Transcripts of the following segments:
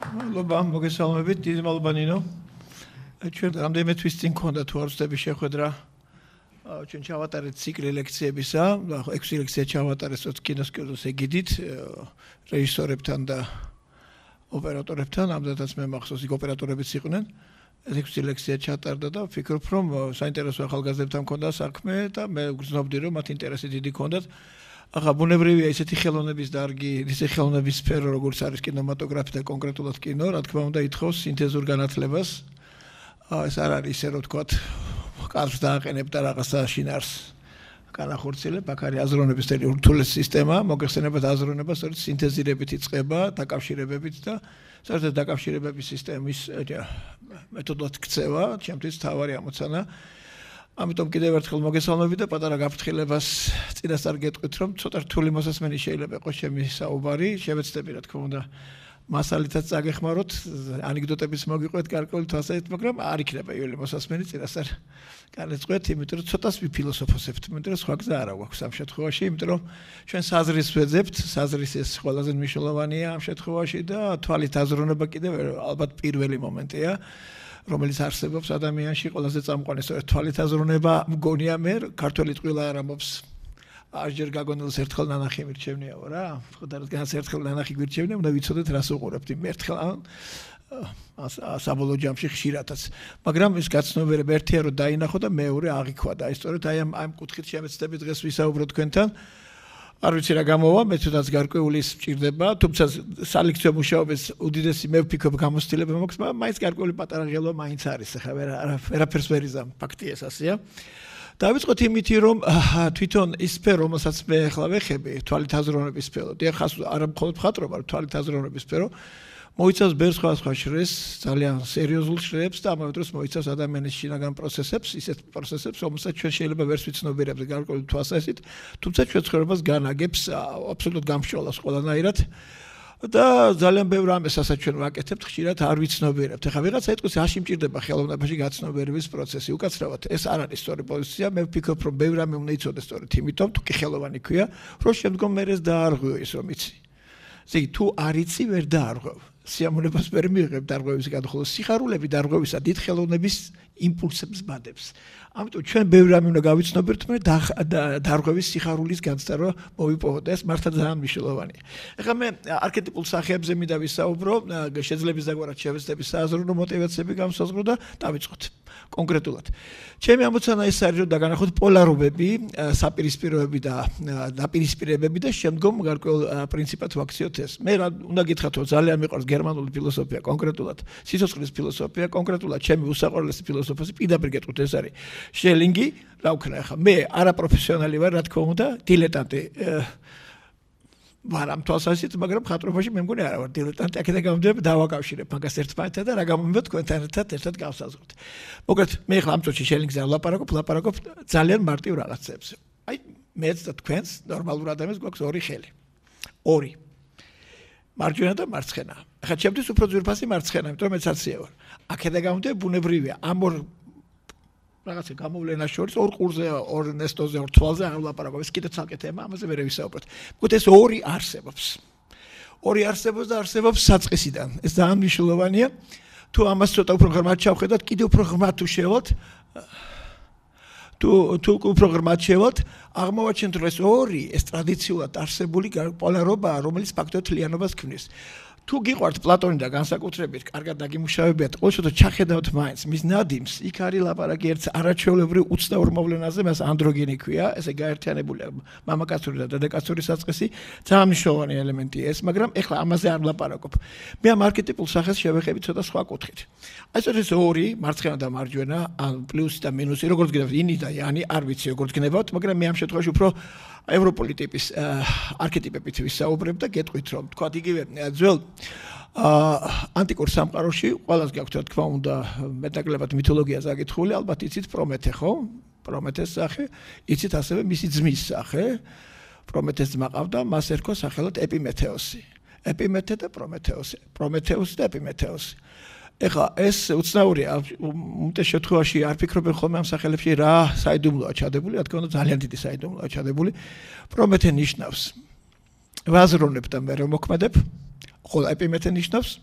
მადლობა, მოგესალმებით, დიდი მადლობა ნინო. ჩვენ რამდენიმე თვის წინ გქონდა თუ არ ვწდები შეხვედრა. ჩვენ ჩავატარეთ ციკლი ლექციებისა, 6 ლექცია ჩავატარეთ კინოსკოლოს ეგიდით, რეჟისორებთან და ოპერატორებთან, ამდენადაც მე მახსოვს იქ ოპერატორებიც იყვნენ. 6 ლექცია ჩატარდა და ვფიქრობ, რომ საინტერესო ახალგაზრდებთან მქონდა საქმე და მე გრძნობდი, რომ მათ ინტერესი დიდი ჰქონდათ. ახლა ბუნებრივია ისეთი ხელოვნების დარგი, ისეთი ხელოვნების სფერო, როგორც არის კინემატოგრაფი და კონკრეტულად კინო, რა თქმა უნდა, ითხოვს სინთეზურ განათლებას. ეს არ არის ისე რომ თქვათ, კარს დააყენებ და რაღაცა შინარს განახორციელებ, აქ არის აზროვნების რთულესი სისტემა, მოგეხსენებათ აზროვნება, სწორედ სინთეზირებით იწყება, დაკავშირებებით და საერთოდ დაკავშირებების სისტემის მეთოდად ქცევა, ჩემთვის თავარი ამოცანა. ამიტომ კიდევ ერთხელ მოგესალმებით და პატარა გაფრთხილებას წინასწარ გეტყვით, რომ ცოტა რთული მოსასმენი შეიძლება იყოს ჩემი საუბარი, შევეცდები რა თქმა უნდა მასალითაც წაგეხმაროთ, ანეკდოტების მოგიყვეთ გარკვეული თვალსაზრისით, მაგრამ არ იქნება იული მოსასმენი წინასწარ განეწყვეთ, იმიტომ რომ ცოტას ვიფილოსოფოსებთ, იმიტომ რომ სხვა გზა არ აქვს ამ შემთხვევაში, იმიტომ რომ ჩვენ საზრისს ვეძებთ, საზრის ეს ყველაზე მნიშვნელოვანია ამ შემთხვევაში და თვალით აზროვნება კიდევ ალბათ პირველი მომენტია. რომელიც არსებობს ადამიანში ყველაზე წამყვანი სწორედ თვალით აზროვნება მგონია მე ქართველი ტყუილა არ ამბობს ასჯერ გაგონილს ერთხელ ნანახი მირჩევნიაო რა ხოდა რადგანაც ერთხელ ნანახი გვირჩევნია უნდა ვიცოდეთ რას უყურებთ იმ ერთხელ საბოლოო ჯამში ხშირადაც მაგრამ ეს გაცნობიერება ერთია რომ დაინახო და მეორე აღიქვა და აი სწორედ აი ამ კუთხით შემეცდები დღეს ვისაუბრო თქვენთან არ ვიცი რა გამოვა, მე თვითონაც გარკვეული სჭირდება, თუმცა სალექციო მუშაობის უდიდესი მე ვფიქრობ გამოცდილება მაქვს, მაგრამ მაინც გარკვეული პატარა ღელვა მაინც არის, ხა ვერაფერს ვერ იზამ, ფაქტია ეს ასეა. დავიწყოთ იმითი, რომ თვითონ ის სფერო, რომელსაც მე ახლა ვეხები, თვალით აზროვნების სფერო, ხას არა მხოლოდ მხატვრობა, თვალით აზროვნების სფერო, მოიცავს ბევრ სხვა შრეს, ძალიან სერიოზულ შრეებს და ამავე დროს მოიცავს ადამიანის შინაგან პროცესებს, ისეთ პროცესებს, რომელსაც ჩვენ შეიძლება ვერც ვიცნობიერებთ გარკვეული თვალსაზრისით, თუმცა ჩვენ ცხოვრებას განაგებს აბსოლუტურად გამშველას ყველანაირად და ძალიან ბევრ ამას ასაც ჩვენ ვაკეთებთ, ხშირად არ ვიცნობიერებთ. ეხლა ვიღაცა იტყვის, აში მჭირდება ხელოვნებაში გაცნობიერების პროცესი. უკაცრავად, ეს არ არის სწორი პოზიცია. მე ვფიქრობ, რომ ბევრ რამე უნდა იცოდეს სწორედ იმიტომ, თუ კი ხელოვანი ქვია, რომ შემდგომ მე ეს დაარღვიო ის რომ იცი. ზეი თუ არ იცი, ვერ დაარღვევ. სიამოვნებას ვერ მიიღებ დარღვევის გადახოლო სიხარულები დარღვევისა დიდ ხელოვნების იმპულსებს ბადებს. ამიტომ ჩვენ ბევრ რამე უნდა გავიცნობიერთ, მაგრამ დარღვევის სიხარულის განცდა მოვიპოვოთ და ეს მართლა ძალიან მნიშვნელოვანია. ეხლა მე არქეტიპულ სახეებზე მინდა ვისაუბრო, შეძლების დაგვარად შევეცდები სააზრო მოტივაციები გამოსაზღვრო და დავიწყოთ. კონკრეტულად. ჩემი ამოცანა ეს არის, რომ დაგანახოთ პოლარობები, საპირისპიროები და დაპირისპირებები და შემდგომ გარკვეულ პრინციპად ვაქციოთ ეს. მე რა უნდა გითხრათ, რომ ძალიან მიყვარს გერმანული ფილოსოფია, კონკრეტულად სიცოცხლის ფილოსოფია, კონკრეტულად ჩემი უსაყვარლესი ფილოსოფოსი, პირდაპირ გეტყვით ეს არის შელინგი, რა ვქნა ახლა. მე არაპროფესიონალი ვარ, რა თქმა უნდა, დილეტანტი ვარ ამ თვალსაზრისით, მაგრამ მხატვრობაში მე მგონი არა ვარ დილეტანტი, აქედან გამომდინარე დავაკავშირებ მაგას ერთმანეთთან და რა გამომივიდა თქვენთან ერთად გავსაზღვროთ. მოკლედ, მე ახლა ამ წუთში შელინგზე ლაპარაკობ ძალიან მარტივ რაღაცებზე. აი, მეც და თქვენს ნორმალურ ადამიანს გვაქვს ორი ხელი. ორი. მარჯვენა და მარცხენა. ახლა ჩემთვის უფრო ძვირფასი მარცხენა, იმიტომ რომ მეც აცია ვარ. აქედან გამომდინარე ბუნებრივია. ამ ორ რაღაცა გამოვლენას შორის ორ ყურზე, ორ ნესტოზე, ორ თვალზე არ ვლაპარაკობ. ეს კიდევ ცალკე თემა, ამაზე ვერ ვისაუბროთ. მოკლედ ეს ორი არსებობს. ორი არსებობს და არსებობს საწყისიდან. ეს ძალიან მნიშვნელოვანია. თუ ამას ცოტა უფრო ღრმად ჩავხედოთ, კიდევ უფრო ღრმად თუ შევალთ, თუ უფრო ღრმად შევალთ, აღმოვაჩენთ, რომ ეს ორი ეს ტრადიციულად არსებული პოლარობაა, რომელიც ფაქტობრივად თლიანობას ქმნის. თუ გიყვართ პლატონი და განსაკუთრებით კარგად დაგიმუშავებიათ, ყოველ შემთხვევაში ჩახედავთ მაინც მის ნადიმს, იქ არის ლაპარაკი ერთ არაჩვეულებრივ უცნაურ მოვლენაზე, მას ანდროგენი ქვია, ესე გაერთიანებულია მამაკაცური და დედაკაცური საწყისი, ძალიან მნიშვნელოვანი ელემენტია ეს, მაგრამ ეხლა ამაზე არ ვლაპარაკობ. მე ამ არქეტიპულ სახეს შევეხები ცოტა სხვა კუთხით. აი ეს ორი, მარცხენა და მარჯვენა, ან პლუსი და მინუსი, როგორც გინებთ, ინი და იანი, არ ვიცი როგორც გინებავთ, მაგრამ მე ამ შემთხვევაში უფრო ევროპული ტიპის არქეტიპებით ვისაუბრებ და გეტყვით, რომ თქვა იგივე ძველ ანტიკურ სამყაროში ყველას გაქვთ რა თქმა უნდა მეტნაკლებად მითოლოგია ზაკითხული, ალბათ იცით პრომეთე, ხო? პრომეთეს სახე, იცით ასევე მისი ძმის სახე. პრომეთეს ძმა ყავდა, მას ერქვა სახელად ეპიმეთეოსი. ეპიმეთე და პრომეთეოსი. პრომეთეუსი და ეპიმეთეოსი. ეხლა ეს უცნაურია, უმეტეს შემთხვევაში არ ფიქრობენ ხოლმე ამ სახელებში რა საიდუმლოა ჩადებული, რა თქმა უნდა ძალიან დიდი საიდუმლოა ჩადებული. პრომეთე ნიშნავს ვაზროვნებ და მე რომ მოქმედებ, ხოლო ეპიმეთე ნიშნავს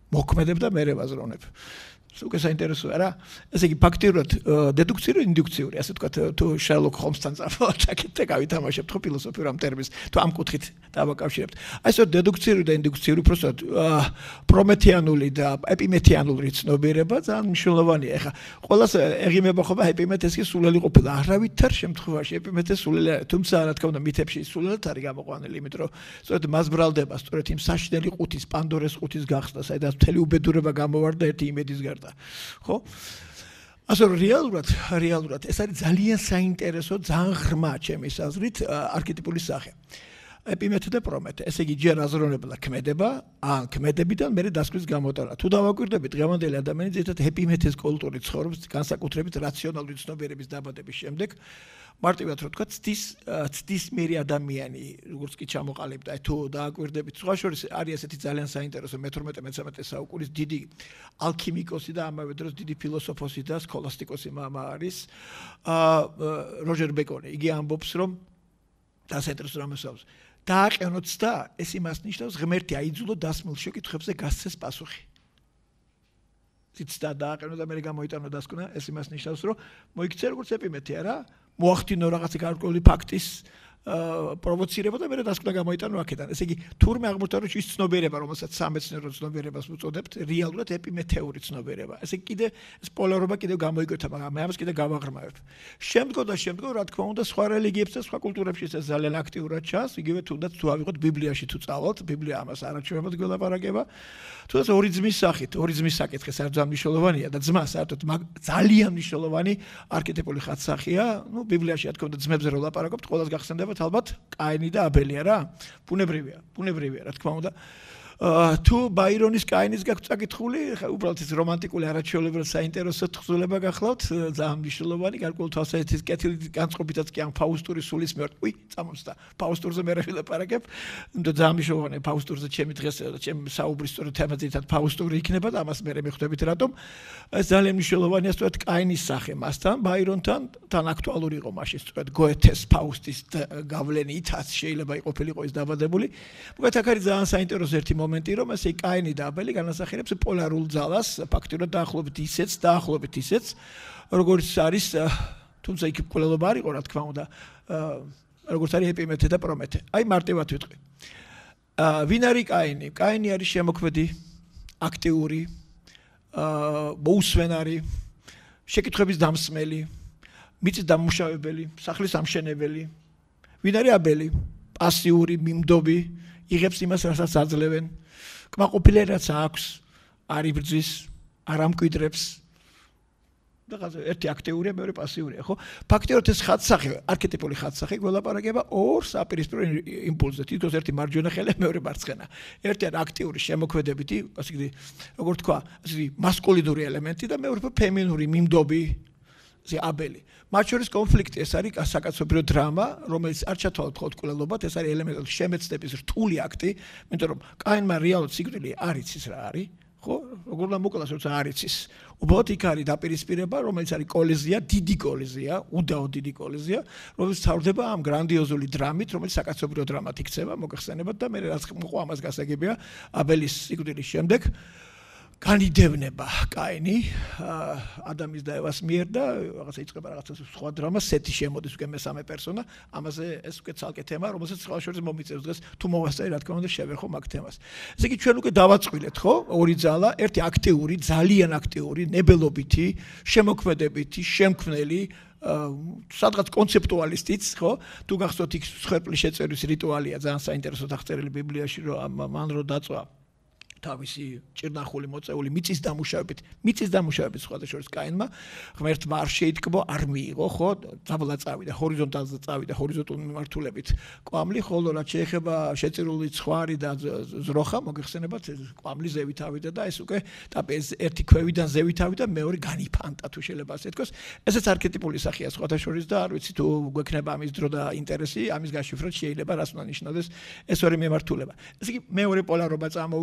მოქმედებდა მე ვაზროვნებ. უკვე საინტერესოა რა. ესე იგი ფაქტიურად დედუქციური ინდუქციური, ასე ვთქვათ, თუ შერლოკ ჰოლმსთან წავიდეთ, გავითამაშებთ ხო ფილოსოფიურ ამ ტერმინს, თუ ამ კუთხით დავაკავშირებთ. აი ეს დედუქციური და ინდუქციური უბრალოდ პრომეთიანული და ეპიმეთიანული ცნობიერება ძალიან მნიშვნელოვანია. ეხლა ყველას ეღიმება ხობა ეპიმეთესი სულელი ყოფილა. არავითარ შემთხვევაში ეპიმეთეს სულელი, თუმცა რა თქმა უნდა მითებში სულელად არის გამოყვანილი, იმიტომ რომ სწორედ მას ბრალდება სწორედ იმ საშინელი ყუთის, პანდორეს ყუთის გახსნა, საიდანაც მთელი უბედურება გამოვარდა ერთი იმედის გარდა. ხო? ასე რომ რეალურად ეს არის ძალიან საინტერესო, ძალიან ღრმა ჩემის აზრით არქეტიპული სახე. ეპიმეთე და პრომეთე. ესე იგი ჯერ აზროვნებლა ქმედება, ან ქმედებიდან მერე დასკვნის გამოტანა. თუ დავაკვირდებით დღევანდელი ადამიანი ზედათ ეპიმეთეს კულტურით ცხოვრობს, განსაკუთრებით რაციონალური ცნობიერების დაბადების შემდეგ, მარტივად რო თქვა, ცდისმიერი ადამიანი, როგორც კი ჩამოყალიბდა, თუ დააკვირდებით, სხვა შორის არის ესეთი ძალიან საინტერესო მე-18-13 საუკუნის დიდი ალქიმიკოსი და ამავე დროს დიდი ფილოსოფოსი და სქოლასტიკოსი მამა არის როჯერ ბეკონი. იგი ამბობს, რომ საინტერესო რამეს აქვს. დააყენოთ და ეს იმას ნიშნავს, ღმერთი აიძულო დასმულ შეკითხვებზე გასცეს პასუხი. ციტა დააყენო და მე გამოიტანო დასკვნა, ეს იმას ნიშნავს, რომ მოიქცე როგორც ეპიმეთე რა, მოახდინო რაღაცა გარკვეული ფაქტის პროვოცირება და მე დასკვნა გამოიტანო აქედან. ესე იგი, თურმე აღმოჩნდა, რომ ის ცნობიერება, რომელსაც სამეცნიერო ცნობიერებას უწოდებთ, რეალურად ეპიმეთეური ცნობიერება. ესე იგი, კიდე ეს პოლარობა კიდევ გამოიკვეთა, მაგრამ მე ამას კიდე გავაღრმავებ. შემდგომ, რა თქმა უნდა, სხვა რელიგიებს და სხვა კულტურებში ეს ძალიან აქტიურად ჩანს, იგივე თუნდაც თუ ავიღოთ ბიბლიაში თუ წავალთ, ბიბლია ამას არაჩვენებად გველაპარაკება. თუნდაც ორი ძმის სახით, ორი ძმის საკითხი ძალიან მნიშვნელოვანია და ძმა საერთოდ ძალიან მნიშვნელოვანი არქეტიპული ხატსახია. ნუ ბიბლიაში რა თქმა უნდა ძმებზე რო ლაპარაკობთ, ყველას გახსენდება ალბათ კაინი და აბელია რა. ბუნებრივია, რა თქმა უნდა. თუ ბაირონის კაინის გაქვთ წაკითხული, უბრალოდ ეს რომანტიკული არაჩვეულებრივი საინტერესო თხზულება გახლავთ, ძალიან მნიშვნელოვანი, გარკვეული თვალსაზრისით კეთილი განწყობითაც კი ამ ფაუსტურის სულისმეორ. წამოსდა. ფაუსტურზე მე რა ვილაპარაკებ. ძალიან მნიშვნელოვანია ფაუსტურზე ჩემი დღეს, ჩემი საუბრის სწორედ თემა ძირითადად ფაუსტური იქნება და ამას მე მიხვდებით რატომ. ეს ძალიან მნიშვნელოვანია სწორედ კაინის სახე მასთან, ბაირონთან, თან აქტუალური იყო მაშინ სწორედ გოეთეს ფაუსტის გავლენითაც შეიძლება იყოფილიყო ეს დაბადებული. მოკლედ აქ არის ძალიან საინტერესო ერთი მომენტი, რომ ესე კაინი და აბელი განასახიერებს პოლარულ ძალას, ფაქტიურად დაახლოებით ისეც, როგორც არის, თუმცა იქ კვლელობა არ იყო, რა თქმა უნდა, როგორც არის ეპიმეთე და პრომეთე. აი მარტივად ვიტყვი. ვინ არის კაინი? კაინი არის შემოქმედი, აქტიური, მოუსვენარი, შეკითხვების დამსმელი, მიწის დამუშავებელი, სახლის ამშენებელი. ვინ არის აბელი? პასიური, მიმდობი, იღებს იმას, რასაც აძლევენ. კმაყოფილება რაც აქვს, არ იბრძვის, არ ამკვიდრებს. რაღაცა ერთი აქტიურია, მეორე პასიურია, ხო? ფაქტიურად ეს ხატსახე, არქეტიპული ხატსახე გველაპარაკება ორ საპირისპირო იმპულსზე. თითქოს ერთი მარჯვენა ხელა, მეორე მარცხენა. ერთი არის აქტიური შემოქმედებითი, ასე იგი, როგორ თქვა, ასე იგი მასკულინური ელემენტი და მეორე ფემინური მიმდობი, ესე აბელი. მათ შორის კონფლიქტი ეს არის საკაცობრიო დრამა, რომელიც არ ჩათვალოთ მხოლოდ კვლელობად, ეს არის ელემენტური შემეცნების რთული აქტი, იმიტომ რომ კაინმა რეალურად სიკვდილი არ იცის რა არის, ხო? როგორ უნდა მოკლას, როცა არ იცის. უბრალოდ იქ არის დაპირისპირება, რომელიც არის კოლიზია, დიდი კოლიზია, უდაო დიდი კოლიზია, რომელიც თავდება ამ გრანდიოზული დრამით, რომელიც საკაცობრიო დრამად იქცევა, მოგეხსენებათ და მე რაც მოყვა ამას გასაგებია, აბელის სიკვდილის შემდეგ განიდევნება კაინი ადამის და ევას მიერ და რაღაცა იწყება რაღაცა სხვა დრამა, სეთი შემოდის უკვე მესამე პერსონა, ამაზე ეს უკვე ცალკე თემა, რომელსაც სხვა შორის მომიწევს დღეს, თუ მოვასწარი, რა თქმა უნდა, შევეხო მაგ თემას. ესე იგი ჩვენ უკვე დავაწყვილეთ, ხო? ორი ძალა, ერთი აქტიური, ძალიან აქტიური, ნებელობითი, შემოქმედებითი, შემქმნელი, სადღაც კონცეპტუალისტიც, ხო? თუ გახსოვთ იქ სხერფლის შეწევის რიტუალია, ძალიან საინტერესო აღწერილი ბიბლიაში, რომ მან რო დაწვა თავისი ჭირნახული მოწეული მიწის დამუშავებით სხვადასხვა კაინმა ღმერთმა არ შეიტკბო, არ მიიღო, ხო? დაბლა წავიდა, ჰორიზონტალზე წავიდა, ჰორიზონტალური მიმართულებით კვამლი, ხოლო რაც შეეხება შეწირული ცხვარი და ზროხა, მოგეხსენებათ, კვამლი ზევით ავიდა და ეს უკვე ერთი ქვევიდან ზევით ავიდა, მეორე განიფანტა, თუ შეიძლება ასე თქვას. ესეც არქეტიპული სახეა სხვადასხვა და არ ვიცი თუ გვექნება ამის დრო და ინტერესი, ამის გაშიფრად შეიძლება რას უნდა ნიშნავდეს ეს ორი მიმართულება. ესე იგი მეორე პოლარობა წამოვიდა,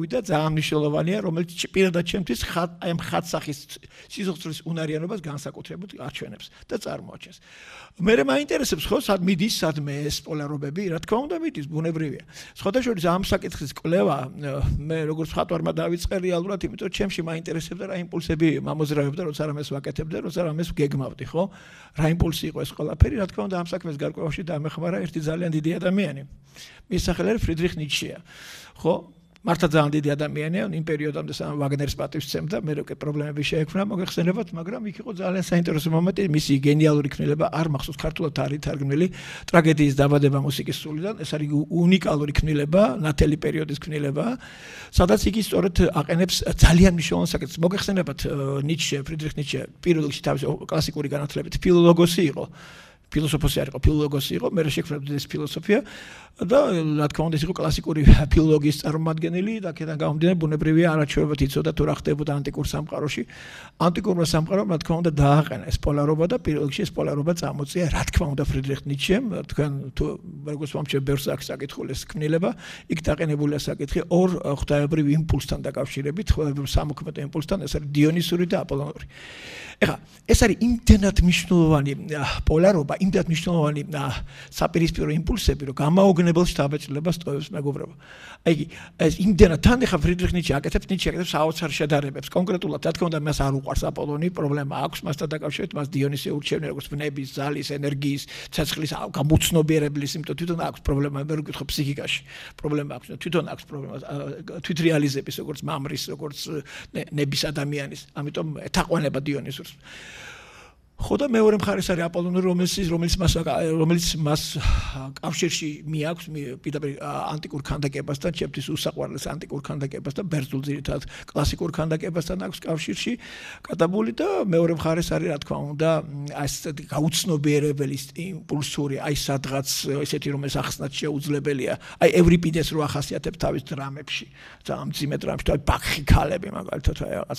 ძალიან მნიშვნელოვანია, რომელიც პირადად ჩემთვის აი ამ ხატსახის სიცოცხლის უნარიანობას განსაკუთრებულად აჩვენებს და წარმოაჩენს. მე მაინტერესებს ხო სად მიდის სადმე ეს პოლარობები, რა თქმა უნდა მიდის, ბუნებრივია. სხვადასხვა ამ საკითხის კვლევა მე როგორც ხატვარმა დავიწყე რეალურად, იმიტომ რომ ჩემში მაინტერესებდა რა იმპულსები მომზრაებდა, როცა რამეს ვაკეთებდი, როცა რამეს გეგმავდი, ხო? რა იმპულსი იყო ეს ყველაფერი, რა თქმა უნდა ამ საქმეს გარკვევაში დამეხმარა ერთი ძალიან დიდი ადამიანი. მის სახელი არის ფრიდრიხ ნიშია. ხო? მართლა ძალიან დიდი ადამიანია, იმ პერიოდამდე სამ ვაგნერის პატივს სცემდა, მე როკე პრობლემები შეექმნა, მოგეხსენებათ, მაგრამ იქ იყო ძალიან საინტერესო მომენტი, მისი გენიალური ქმნილება არ მახსოვს ქართულად არის თარგმნილი, ტრაგედიის დაბადება მუსიკის სულიდან, ეს არის უნიკალური ქმნილება, ნათელი პერიოდის ქმნილება, სადაც იგი სწორედ აყენებს ძალიან მნიშვნელოვან საკითხს. მოგეხსენებათ, ნიშე, ფრიდრიხ ნიშე პირველ რიგში თავისი კლასიკური განათლებით ფილოლოგოსი იყო. ფილოსოფოსი არ იყო, ფილოლოგოსი იყო, მე შექმნა ეს ფილოსოფია და რა თქმა უნდა ის იყო კლასიკური ფილოლოგიის წარმომადგენელი და აქედან გამომდინარე ბუნებრივია არაჩვეულებრივად იცოდა თუ რა ხდებოდა ანტიკურ სამყაროში. ანტიკურმა სამყარომ რა თქმა უნდა დააყენა ეს პოლარობა და პირველ რიგში ეს პოლარობა წამოწია რა თქმა უნდა ფრიდრიხ ნიშემ, თქვენ თუ როგორც მომჩე ბერს აქვს საკითხული ეს ქმნილება, იქ დაყენებულია საკითხი ორ ღვთაებრივ იმპულსთან დაკავშირებით, სამოქმედო იმპულსთან, ეს არის დიონისური და აპოლონური. ეხლა ეს არის იმდენად მნიშვნელოვანი პოლარობა, იმდენად მნიშვნელოვანი საპირისპირო იმპულსები, რომ გამაოგნებელ შთაბეჭდილებას ტოვებს მეგობრებო. აი ეს იმდენად თან ეხლა ფრიდრიხ ნიშე აკეთებს საოცარ შედარებებს. კონკრეტულად რა თქმა უნდა მას არ უყვარს აპოლონი, პრობლემა აქვს მასთან დაკავშირებით, მას დიონისი ურჩევნია როგორც ბნების, ზალის, ენერგიის, ცეცხლის გამოცნობიერებლის, იმიტომ თვითონ აქვს პრობლემა, მე ვკითხო ფსიქიკაში. პრობლემა აქვს, თვითონ აქვს პრობლემა თვითრეალიზების, როგორც მამრის, როგორც ნების ადამიანის. ამიტომ ეთაყვანება დიონისურს. ხო და მეორე მხარეს არის აპოლონური, რომელიც მას კავშირში მიაქვს პირდაპირ ანტიკურ ქანდაკებასთან, ჩემთვის უსაყვარლეს ანტიკურ ქანდაკებასთან, ბერძნულ ძირითადად კლასიკურ ქანდაკებასთან აქვს კავშირში გადაბული და მეორე მხარეს არის რა თქმა უნდა ეს გაუცნობიერებელი იმპულსური, აი სადღაც ესეთი რომელიც ახსნათ შეუძლებელია. აი ევრიპიდეს რო ახასიათებს თავის დრამებში, ძალიან მძიმე დრამებში, აი ბაქხი ქალები მაგალითად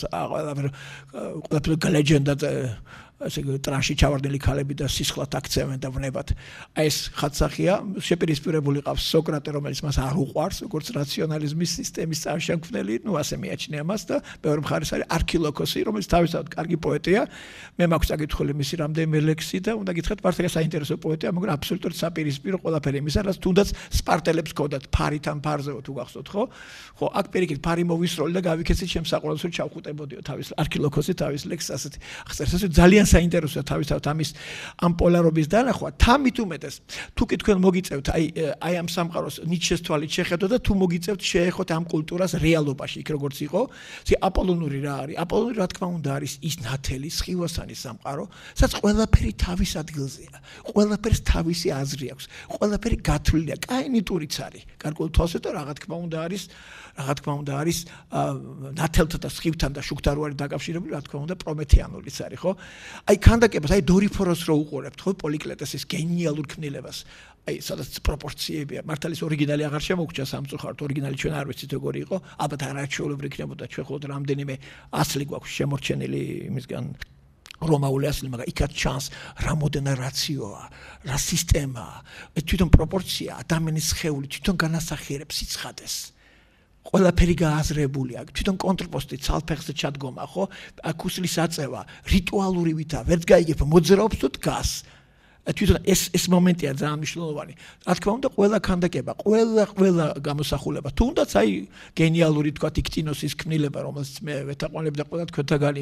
ყველაფერი ლეგენდა ასე ტრანში ჩავარდნილი ქალები და სისხლად აქცევენ და ვნებათ. აი ეს ხატსახია შეპირისპირებული ყავს სოკრატე, რომელიც მას არ უყვარს, როგორც რაციონალიზმის სისტემის წარმომქმნელი, ну ასე მიაჩნია მას და მეორე მხარეს არის არქილოკოსი, რომელიც თავისთავად კარგი პოეტია. მე მაქვს საკითხული მისი რამდენიმე ლექსი და უნდა გითხრათ, მართლა საინტერესო პოეტია, მაგრამ აბსოლუტურად საპირისპირო ყველაფერი იმისა, რაც თუნდაც სპარტელებს ქონდათ ფარიდან ფარზეო თუ გახსოვთ, ხო? ხო, აქ პირიქით ფარი მოვისროლი და გავიქეცით ჩემს საყურადღებოს რომ ჩავხუტებოდიო თავის არქილოკოსი თავის ლექსს ასეთი. ახსერს ძალიან საინტერესოა თავისთავად ამის ამ პოლარობის დანახვა. თამით უმეტეს თუ კი თქვენ მოგიწევთ აი ამ სამყაროს ნიშეს თვალით შეხედოთ და თუ მოგიწევთ შეეხოთ ამ კულტურას რეალობაში იქ როგორც იყო, აპოლონური რა არის? აპოლონური რა თქმა უნდა არის ის ნათელი სხივოსანი სამყარო, სადაც ყველაფერი თავის ადგილზეა. ყველაფერს თავისი აზრი აქვს. ყველაფერი გათვლილია, კაინიტურიც არის. გარკვეულ თვალსა და რა თქმა უნდა არის ნათელთა და სხივთან და შუქთან რო არის დაკავშირებული, რა თქმა უნდა პრომეთეანულიც არის, ხო? აი ქანდაკებას, აი დორიფოროს რო უყურებთ, ხო, პოლიკლეტესის გენიალურ ქმნილებას. აი სადაც პროპორციებია. მართალის ორიგინალი აღარ შემოგჭა სამწუხაროდ, ორიგინალი ჩვენ არ ვიცით როგორი იყო, ალბათ არაჩვეულებრივი იქნებოდა, ჩვენ ხოლმე რამდენიმე ასლი გვაქვს შემორჩენილი იმისგან რომაული ასლი, მაგრამ იქაც ჩანს რა მოდერნიზაცია, რა სისტემაა, თვითონ პროპორცია, ადამიანის სხეული თვითონ განასახიერებს სიცხადეს. ყველაფერი გააზრებულია, თვითონ კონტრპოსტი ცალფეხზე ჩადგომა, ხო? აკუსლის აწევა, რიტუალური ვითა, ვერც გაიგებ, მოძრაობს თუ დგას. თვითონ ეს მომენტია ძალიან მნიშვნელოვანი. რა თქმა უნდა, ყველა ქანდაკება, ყველა გამოსახულება, თუნდაც აი გენიალური თქვა იქტინოსის ქმნილება, რომელსაც მე ვეთაყვანები და ყველა თქვენთაგანი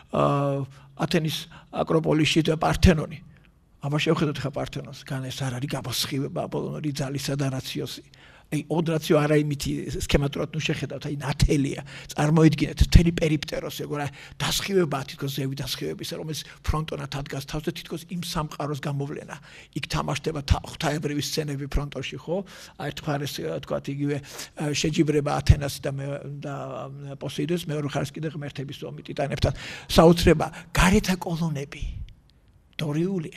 ათენის აკროპოლისში და პართენონი. აბა შევხედოთ ხა პართენონს, გან ეს არ არის გამოსხივება აპოლონური ძალისა და რაციოსი. აი ოდრაციო არა იმითი სქემატურად ნუ შეხედავთ, აი ნათელია. წარმოიდგინეთ მთელი პერიპტეროს, ეგ რა დასხივება თითქოს ზევი დასხივებისა, რომელიც ფრონტონად ადგას თავს და თითქოს იმ სამყაროს გამოვლენა. იქ თამაშდება ღვთაებრივი სცენები ფრონტონში, ხო? ერთ მხარეს თქვათ იგივე შეჯიბრება ათენასი და პოსეიდონს, მეორე მხარეს კიდე ღმერთების ომი ტიტანებთან. საოცრება გარეთა კოლონები. დორიულია.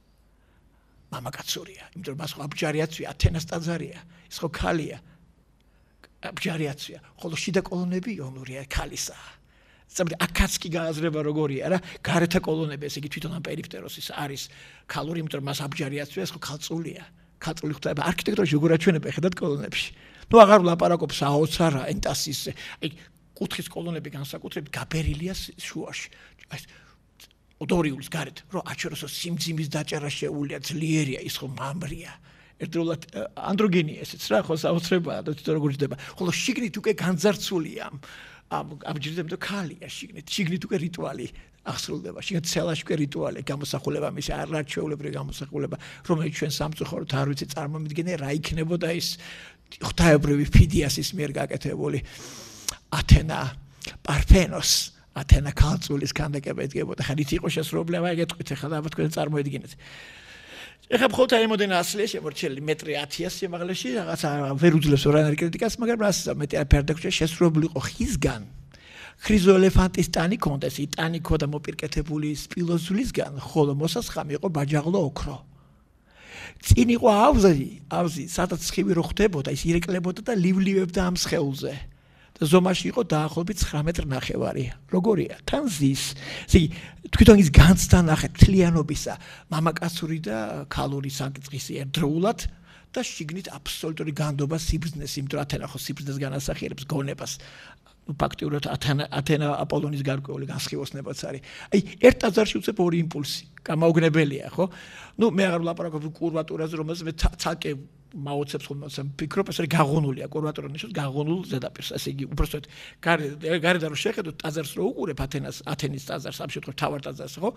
მამაკაცურია, იმიტომ რომ მას ხო აბჯარიაცია, ათენას ტაძარია, ის ხო ქალია. აბჯარიაცია, ხოლო შიდა კოლონები იონურია, ქალისაა. ზოგადად აქაც კი გააზრება როგორია რა, გარეთა კოლონები, ესე იგი თვითონ ამ პერიფტეროსის არის ქალური, იმიტომ რომ მას აბჯარიაცია, ეს ხო ქალწულია. ქალწული ღვთაება არქიტექტურაში როგორ აჩვენება ხედავთ კოლონებში. ნუ აღარ ვლაპარაკობ საოცარ ენტასისზე. აი კუთხის კოლონები განსაკუთრებით გაბერილია შუაში. აი ოდორიულის გარეთ, რომ აჩვენოს სიმძიმის დაჭერა შეუულია, ძლიერია, ის ხო მამრია. ერთდროულად ანდროგენია ესეც რა, ხო საოცრებაა და თვითონ როგორ ჯდება. ხოლო შიგნით უკვე განძარცულია ამ ჯერდემდე ქალია შიგნით უკვე რიტუალი აღსრულდება. შიგნით ცელაში უკვე რიტუალი გამოსახულება, მისი არაჩვეულებრივი გამოსახულება, რომელიც ჩვენ სამწუხაროდ არ ვიცი წარმომიდგენია რა იქნებოდა ის ღვთაებრივი ფიდიასის მიერ გაკეთებული ათენა პარფენოს ათენა ქალწულის ქანდაკება ედგებოდა. ხან იცი იყო შესრულება ეგეთყვით ახლა და თქვენ წარმოედგინეთ. ეხლა მხოლოდ აი მოდენ ასლია შემორჩენილი მეტრი 1000 სიმაღლეში რაღაცა ვერ უძლებს ორანაირ კრიტიკას, მაგრამ რას მეტი ფერდაქვჭა შესრულებული იყო ხისგან. ხრიზო ელეფანტის ტანი კონდეს, ტანი ქოდა მოპირკეთებული სპილოზულისგან, ხოლო მოსასხამი იყო ბაჯაღლო ოქრო. წინ იყო ავზი, სადაც სხივი რო ხდებოდა, ის ირეკლებოდა და ლივლებდა ამ სხეულზე. და ზომაში იყო დაახლოებით 9 ნახევარი. როგორია? თან ზის. ესე თვითონ ის განცდა ნახეთ თლიანობისა, მამაკაცური და ქალური საკითხისი ერთდროულად და შიგნით აბსოლუტური განდობა სიბრძნეს, იმიტომ რომ ათენა ხო სიბრძნეს განასახიერებს გონებას. ფაქტიურად ათენა აპოლონის გარკვეული განსხივოსნებაც არის. აი ერთ ტაძარში უცებ ორი იმპულსი, გამაოგნებელია, ხო? ნუ მე აღარ ვლაპარაკობ კურვატურაზე, რომელსაც მე ცალკე მაოცებს ხოლმე ფიქრობ, ეს არის გაღონულია, კურვატურა ნიშნავს გაღონულ ზედაპირს. ესე იგი, უბრალოდ გარედან რომ შეხედოთ ტაძარს რო უყურებ ათენის ტაძარს, ამ შემთხვევაში თავარ ტაძარს, ხო?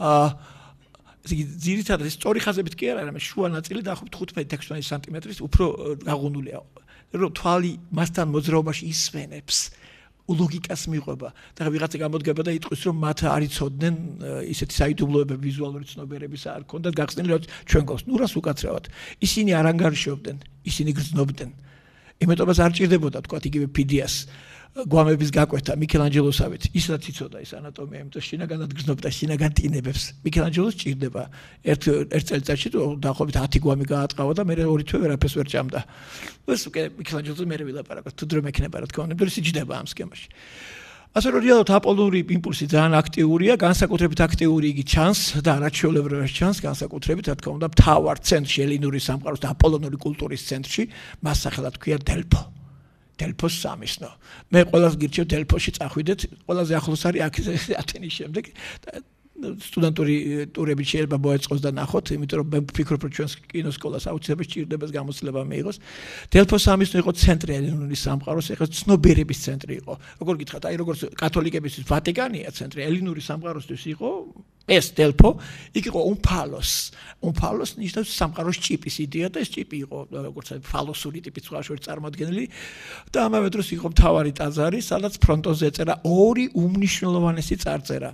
ესე იგი, ძირითადად სწორი ხაზებით კი არა, არამედ შუა ნაწილი დაახლოებით 15-16 სანტიმეტრის უფრო გაღონულია. რომ თვალი მასთან მოძრაობაში ისვენებს. ლოგიკას მიყვება და ვიღაცა გამოდგება და იტყვის რომ მათ არ იცოდნენ ისეთი საიდუმლოებები ვიზუალური ცნობიერების არ ქონდათ გახსნილი რომ ჩვენ გვაქვს ნუ რას უკაცრავად ისინი არ ანგარიშობდნენ ისინი გრძნობდნენ იმედობას არ ჭირდებოდა თქვა იგივე ფიდიას გვამების გაკვეთა მიქელანჯელოსავით ისაც იცოდა ეს ანატომია იმიტომ შინაგანად გრძნობდა შინაგან ტინებებს მიქელანჯელოს ჭირდება ერთ წელიწადში დაახლოებით 10 გვამი გაატყავა და მე ორი თვე ვერაფერს ვერ ჭამდა ეს უკვე მიქელანჯელოზე მე ვილაპარაკო თუ დრო მექნება რა თქმა უნდა ის იჯდება ამ სქემაში ასე რომ რეალურად აპოლონური იმპულსი ძალიან აქტიურია განსაკუთრებით აქტიური იგი ჩანს და არაჩვეულებრივად ჩანს განსაკუთრებით რა თქმა უნდა მთავარ ცენტრში ელინური სამყაროს და აპოლონური კულტურის ცენტრში მას სახელად ქვია დელფოს სამისნო. მე ყველას გირჩევ დელფოში წახვიდეთ, ყველაზე ახლოს არის აქ ათენის შემდეგ. სტუდენტური ტურები შეიძლება მოეწყოს და ნახოთ, იმიტომ რომ მე ვფიქრობ, რომ ჩვენს კინოსკოლას აუცილებლად ჭირდება გამოცდილება მიიღოს. დელფოს სამისნო იყო ცენტრი ელინური სამყაროს, ეხლა ცნობიერების ცენტრი იყო. როგორ გითხრათ, აი როგორც კათოლიკებისთვის ვატიკანია ცენტრი, ელინური სამყაროსთვის იყო ეს დელფო, იქ იყო უმფალოს ნიშნავს სამყაროს ჭიპის იდეა და ეს ჭიპი იყო როგორც ფალოსური ტიპის სხვაშორის წარმოადგენელი და ამავე დროს იყო მთავარი ტაძარი, სადაც ფრონტონზე ეწერა ორი უმნიშვნელოვანესი წარწერა.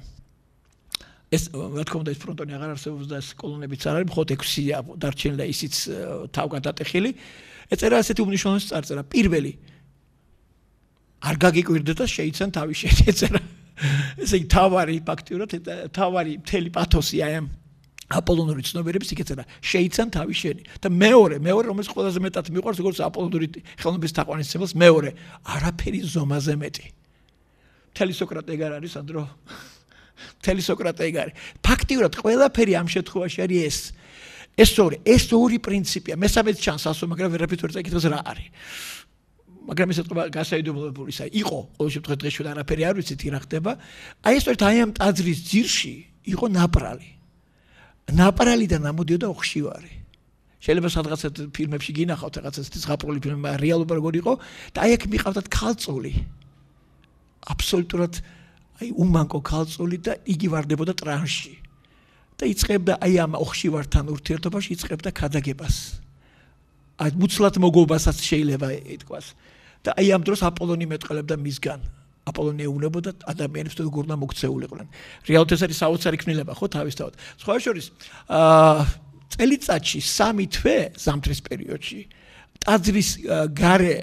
ეს რა თქმა უნდა ეს ფრონტონი აღარ არსებობს და ეს კოლონებიც არ არის, მხოლოდ 6-ია დარჩენილი და ისიც თავგადატეხილი. ეწერა ასეთი უმნიშვნელოვანესი წარწერა. პირველი არ გაგიკვირდეთ და შეიცან თავის შეეწერა. ესე იგი თავარი ფაქტიურად თავარი მთელი პათოსი აი ამ აპოლონური ცნობიერების იქეცება შეიცან თავის შენი და მეორე რომელიც ყველაზე მეტად მიყვარს როგორც აპოლონური ხელოვნების თაყვანისმცემელს მეორე არაფერი ზომაზე მეტი მთელი სოკრატე ეგ არ არის ანდრო მთელი სოკრატე ეგ არის ფაქტიურად ყველაფერი ამ შემთხვევაში არის ეს ორი პრინციპია მესამეც ჩანს ასო მაგრამ ვერაფერს ვერ წაკითხავს რა არის მაგრამ ეს ეთქვა გასაიდუმლოებული იყო ყოველ შემთხვევაში დღეში არაფერი არ ვიცით რა ხდება აი ეს ერთ აი ამ ტაძრის ძირში იყო ნაპრალიდან ამოდიოდა ოხშივარი შეიძლება სადღაცა ფილმებში გინახავთ რაღაცა ისეთი ზღაპრული ფილმი რეალობა როგორ იყო და აი აქ მიყავდათ ქალწული აბსოლუტურად აი უმანკო ქალწული და იგი ვარდებოდა ტრანსში და იწყებდა აი ამ ოხშივართან ურთიერთობაში იწყებდა ქადაგებას აი მუცლად მოგობასაც შეიძლება ითქვას და აი ამ დროს აპოლონი მეტყველებდა მისგან აპოლონი ეუბნებოდა ადამიანებს თუ როგორ უნდა მოქცეულიყვნენ რეალურად ეს არის საოცარი ქმნილება ხო თავისთავად სხვა შორის წელიწადში 3 თვე ზამთრის პერიოდში ტაძრის გარე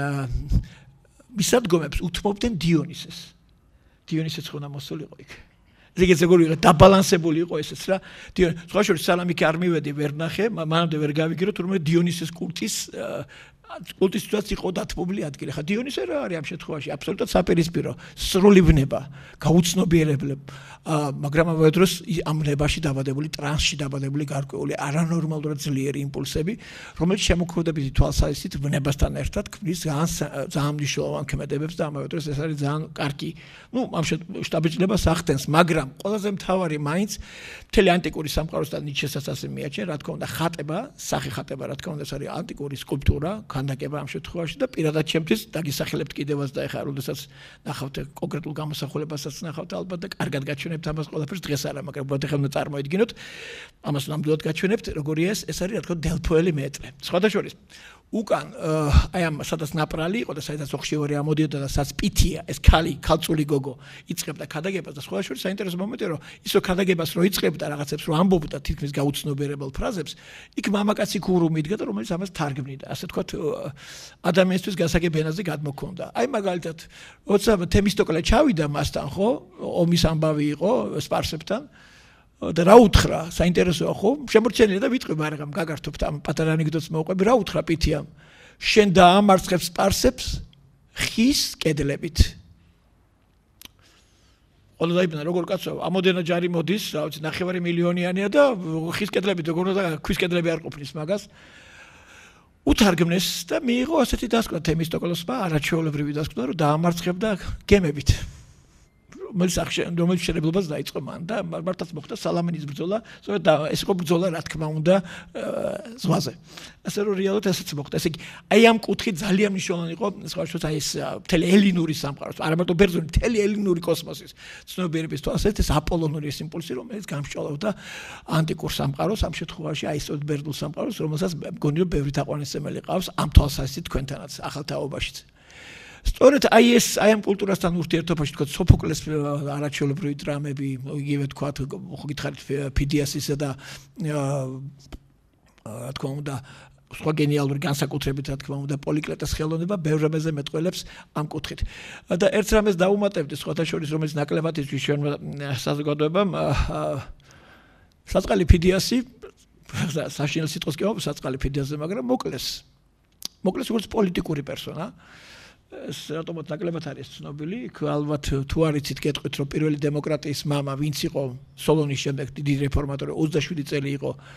მისადგომებს უთმობდნენ დიონისეს ხო უნდა მოსულიყო იქ ზეგეც როგორ ვიღე დაბალანსებული იყო ესეც რა სხვა შორის სალამი კი არ მივედი ვერ ნახე მანამდე ვერ გავიგირო თუმცა დიონისეს კულტის კულტის სიტუაცია იყო დათმობილი ადგილი. ხა დიონისე რა არის ამ შემთხვევაში? აბსოლუტურად საპირისპირო, სრული ბნება, გაუცნობიერებლებ, მაგრამ ამავე დროს ამ ნებაში დაბადებული, ტრანსში დაბადებული გარკვეული არანორმალურად ძლიერი იმპულსები, რომელიც შემოქმედებით თვალსაზრისით ვნებასთან ერთად ქმნის ძალიან მნიშვნელოვან ქმედებებს და ამავე დროს ეს არის ძალიან კარგი. ნუ ამ შტაბეჭდილებას ახდენს, მაგრამ ყველაზე მთავარი მაინც მთელი ანტიკური სამყაროსთან ნიჩესაც ასე მიაჩნია, რა თქმა უნდა, ხატება, სახე ხატება, რა თქმა უნდა, ეს არის ანტიკური სკულპტურა, ქანდაკება ამ შემთხვევაში და პირადად ჩემთვის დაგისახელებთ კიდევაც და ეხლა როდესაც ნახავთ კონკრეტულ გამოსახულებასაც ნახავთ ალბათ და კარგად გაჩვენებთ ამას ყველაფერს დღეს არა, მაგრამ უბრალოდ ეხლა უნდა წარმოიდგინოთ, ამას ნამდვილად გაჩვენებთ, როგორია ეს არის რა თქმა უნდა დელფოელი მეტრე. სხვადასხვა უკან აი ამ სადაც ნაპრალი იყო და საერთოდ ოხშევარი ამოდიოდა და სადაც პითია ეს ქალწული გოგო იწყებდა ქადაგებას და სხვა შორის საინტერესო მომენტია რომ ისო ქადაგებას რო იწყებდა რაღაცებს რო ამბობდა თითქმის გაუცნობიერებელ ფრაზებს იქ მამაკაცი ქურუმი იდგა და რომელიც ამას თარგმნიდა ასე თქვა ადამიანისთვის გასაგებ ენაზე გადმოქონდა აი მაგალითად როცა თემისტოკლე ჩავიდა მასთან ხო ომის ამბავი იყო სპარსებთან და რა უთხრა საინტერესოა ხო შემორჩენილი და ვიტყვი მაგრამ გაგართობთ ამ პატარა ანეკდოტს მოვყვები რა უთხრა პითიამ შენ დაამარცხებს სპარსებს ხის კედლებით ყველა დაიბნა როგორ კაცო ამოდენა ჯარი მოდის რა ვიცი 9 მილიონიანია და ხის კედლებით როგორ და ქვის კედლები არ ყოფნის მაგას უთარგმნეს და მიიღო ასეთი დასკვნა თემისტოკლოსმა არაჩვეულებრივი დასკვნა რომ დაამარცხებდა გემებით რომელიც შეიძლება დაიწყო მან და მართლაც მოხდა სალამინის ბრძოლა, სწორედ ეს იყო ბრძოლა რა თქმა უნდა ზღვაზე. ასე რომ რეალურად ესეც მოხდა. ესე იგი, აი ამ კუთხით ძალიან მნიშვნელოვანი იყო, სხვა შორის აი ეს მთელი ელინური სამყარო, არა მარტო ბერძენი, მთელი ელინური კოსმოსის ცნობიერების თვალსაზრისით ეს აპოლონური ეს იმპულსი, რომელიც გამსჭვალავდა ანტიკურ სამყაროს, ამ შემთხვევაში აი ეს ბერძნულ სამყაროს, რომელსაც მგონი რომ ბევრი თაყვანისმცემელი ყავს ამ თვალსაზრისით თქვენთანაც ახალ თაობაშიც. სწორედ აი ეს აი ამ კულტურასთან ურთიერთობაში თქვა სოფოკლეს არაჩვეულებრივი დრამები, იგივე თქვა ხო გითხარით ფიდიასისა და რა თქმა უნდა სხვა გენიალური განსაკუთრებით რა თქმა უნდა პოლიკლეტეს ხელოვნება ბევრ რამეზე მეტყველებს ამ კუთხით. და ერთ რამეს დაუმატებდი სხვათა შორის რომელიც ნაკლებად ისთვის ჩვენმა საზოგადოებამ საწყალი ფიდიასი საშინელ სიტყვას კი ვამბობ საწყალი ფიდიასზე მაგრამ მოკლეს როგორც პოლიტიკური პერსონა ეს რატომაც ნაკლებად არის ცნობილი, ალბათ თუ არ იცით გეტყვით რომ პირველი დემოკრატიის მამა ვინც იყო სოლონის შემდეგ დიდი რეფორმატორი 27 წელი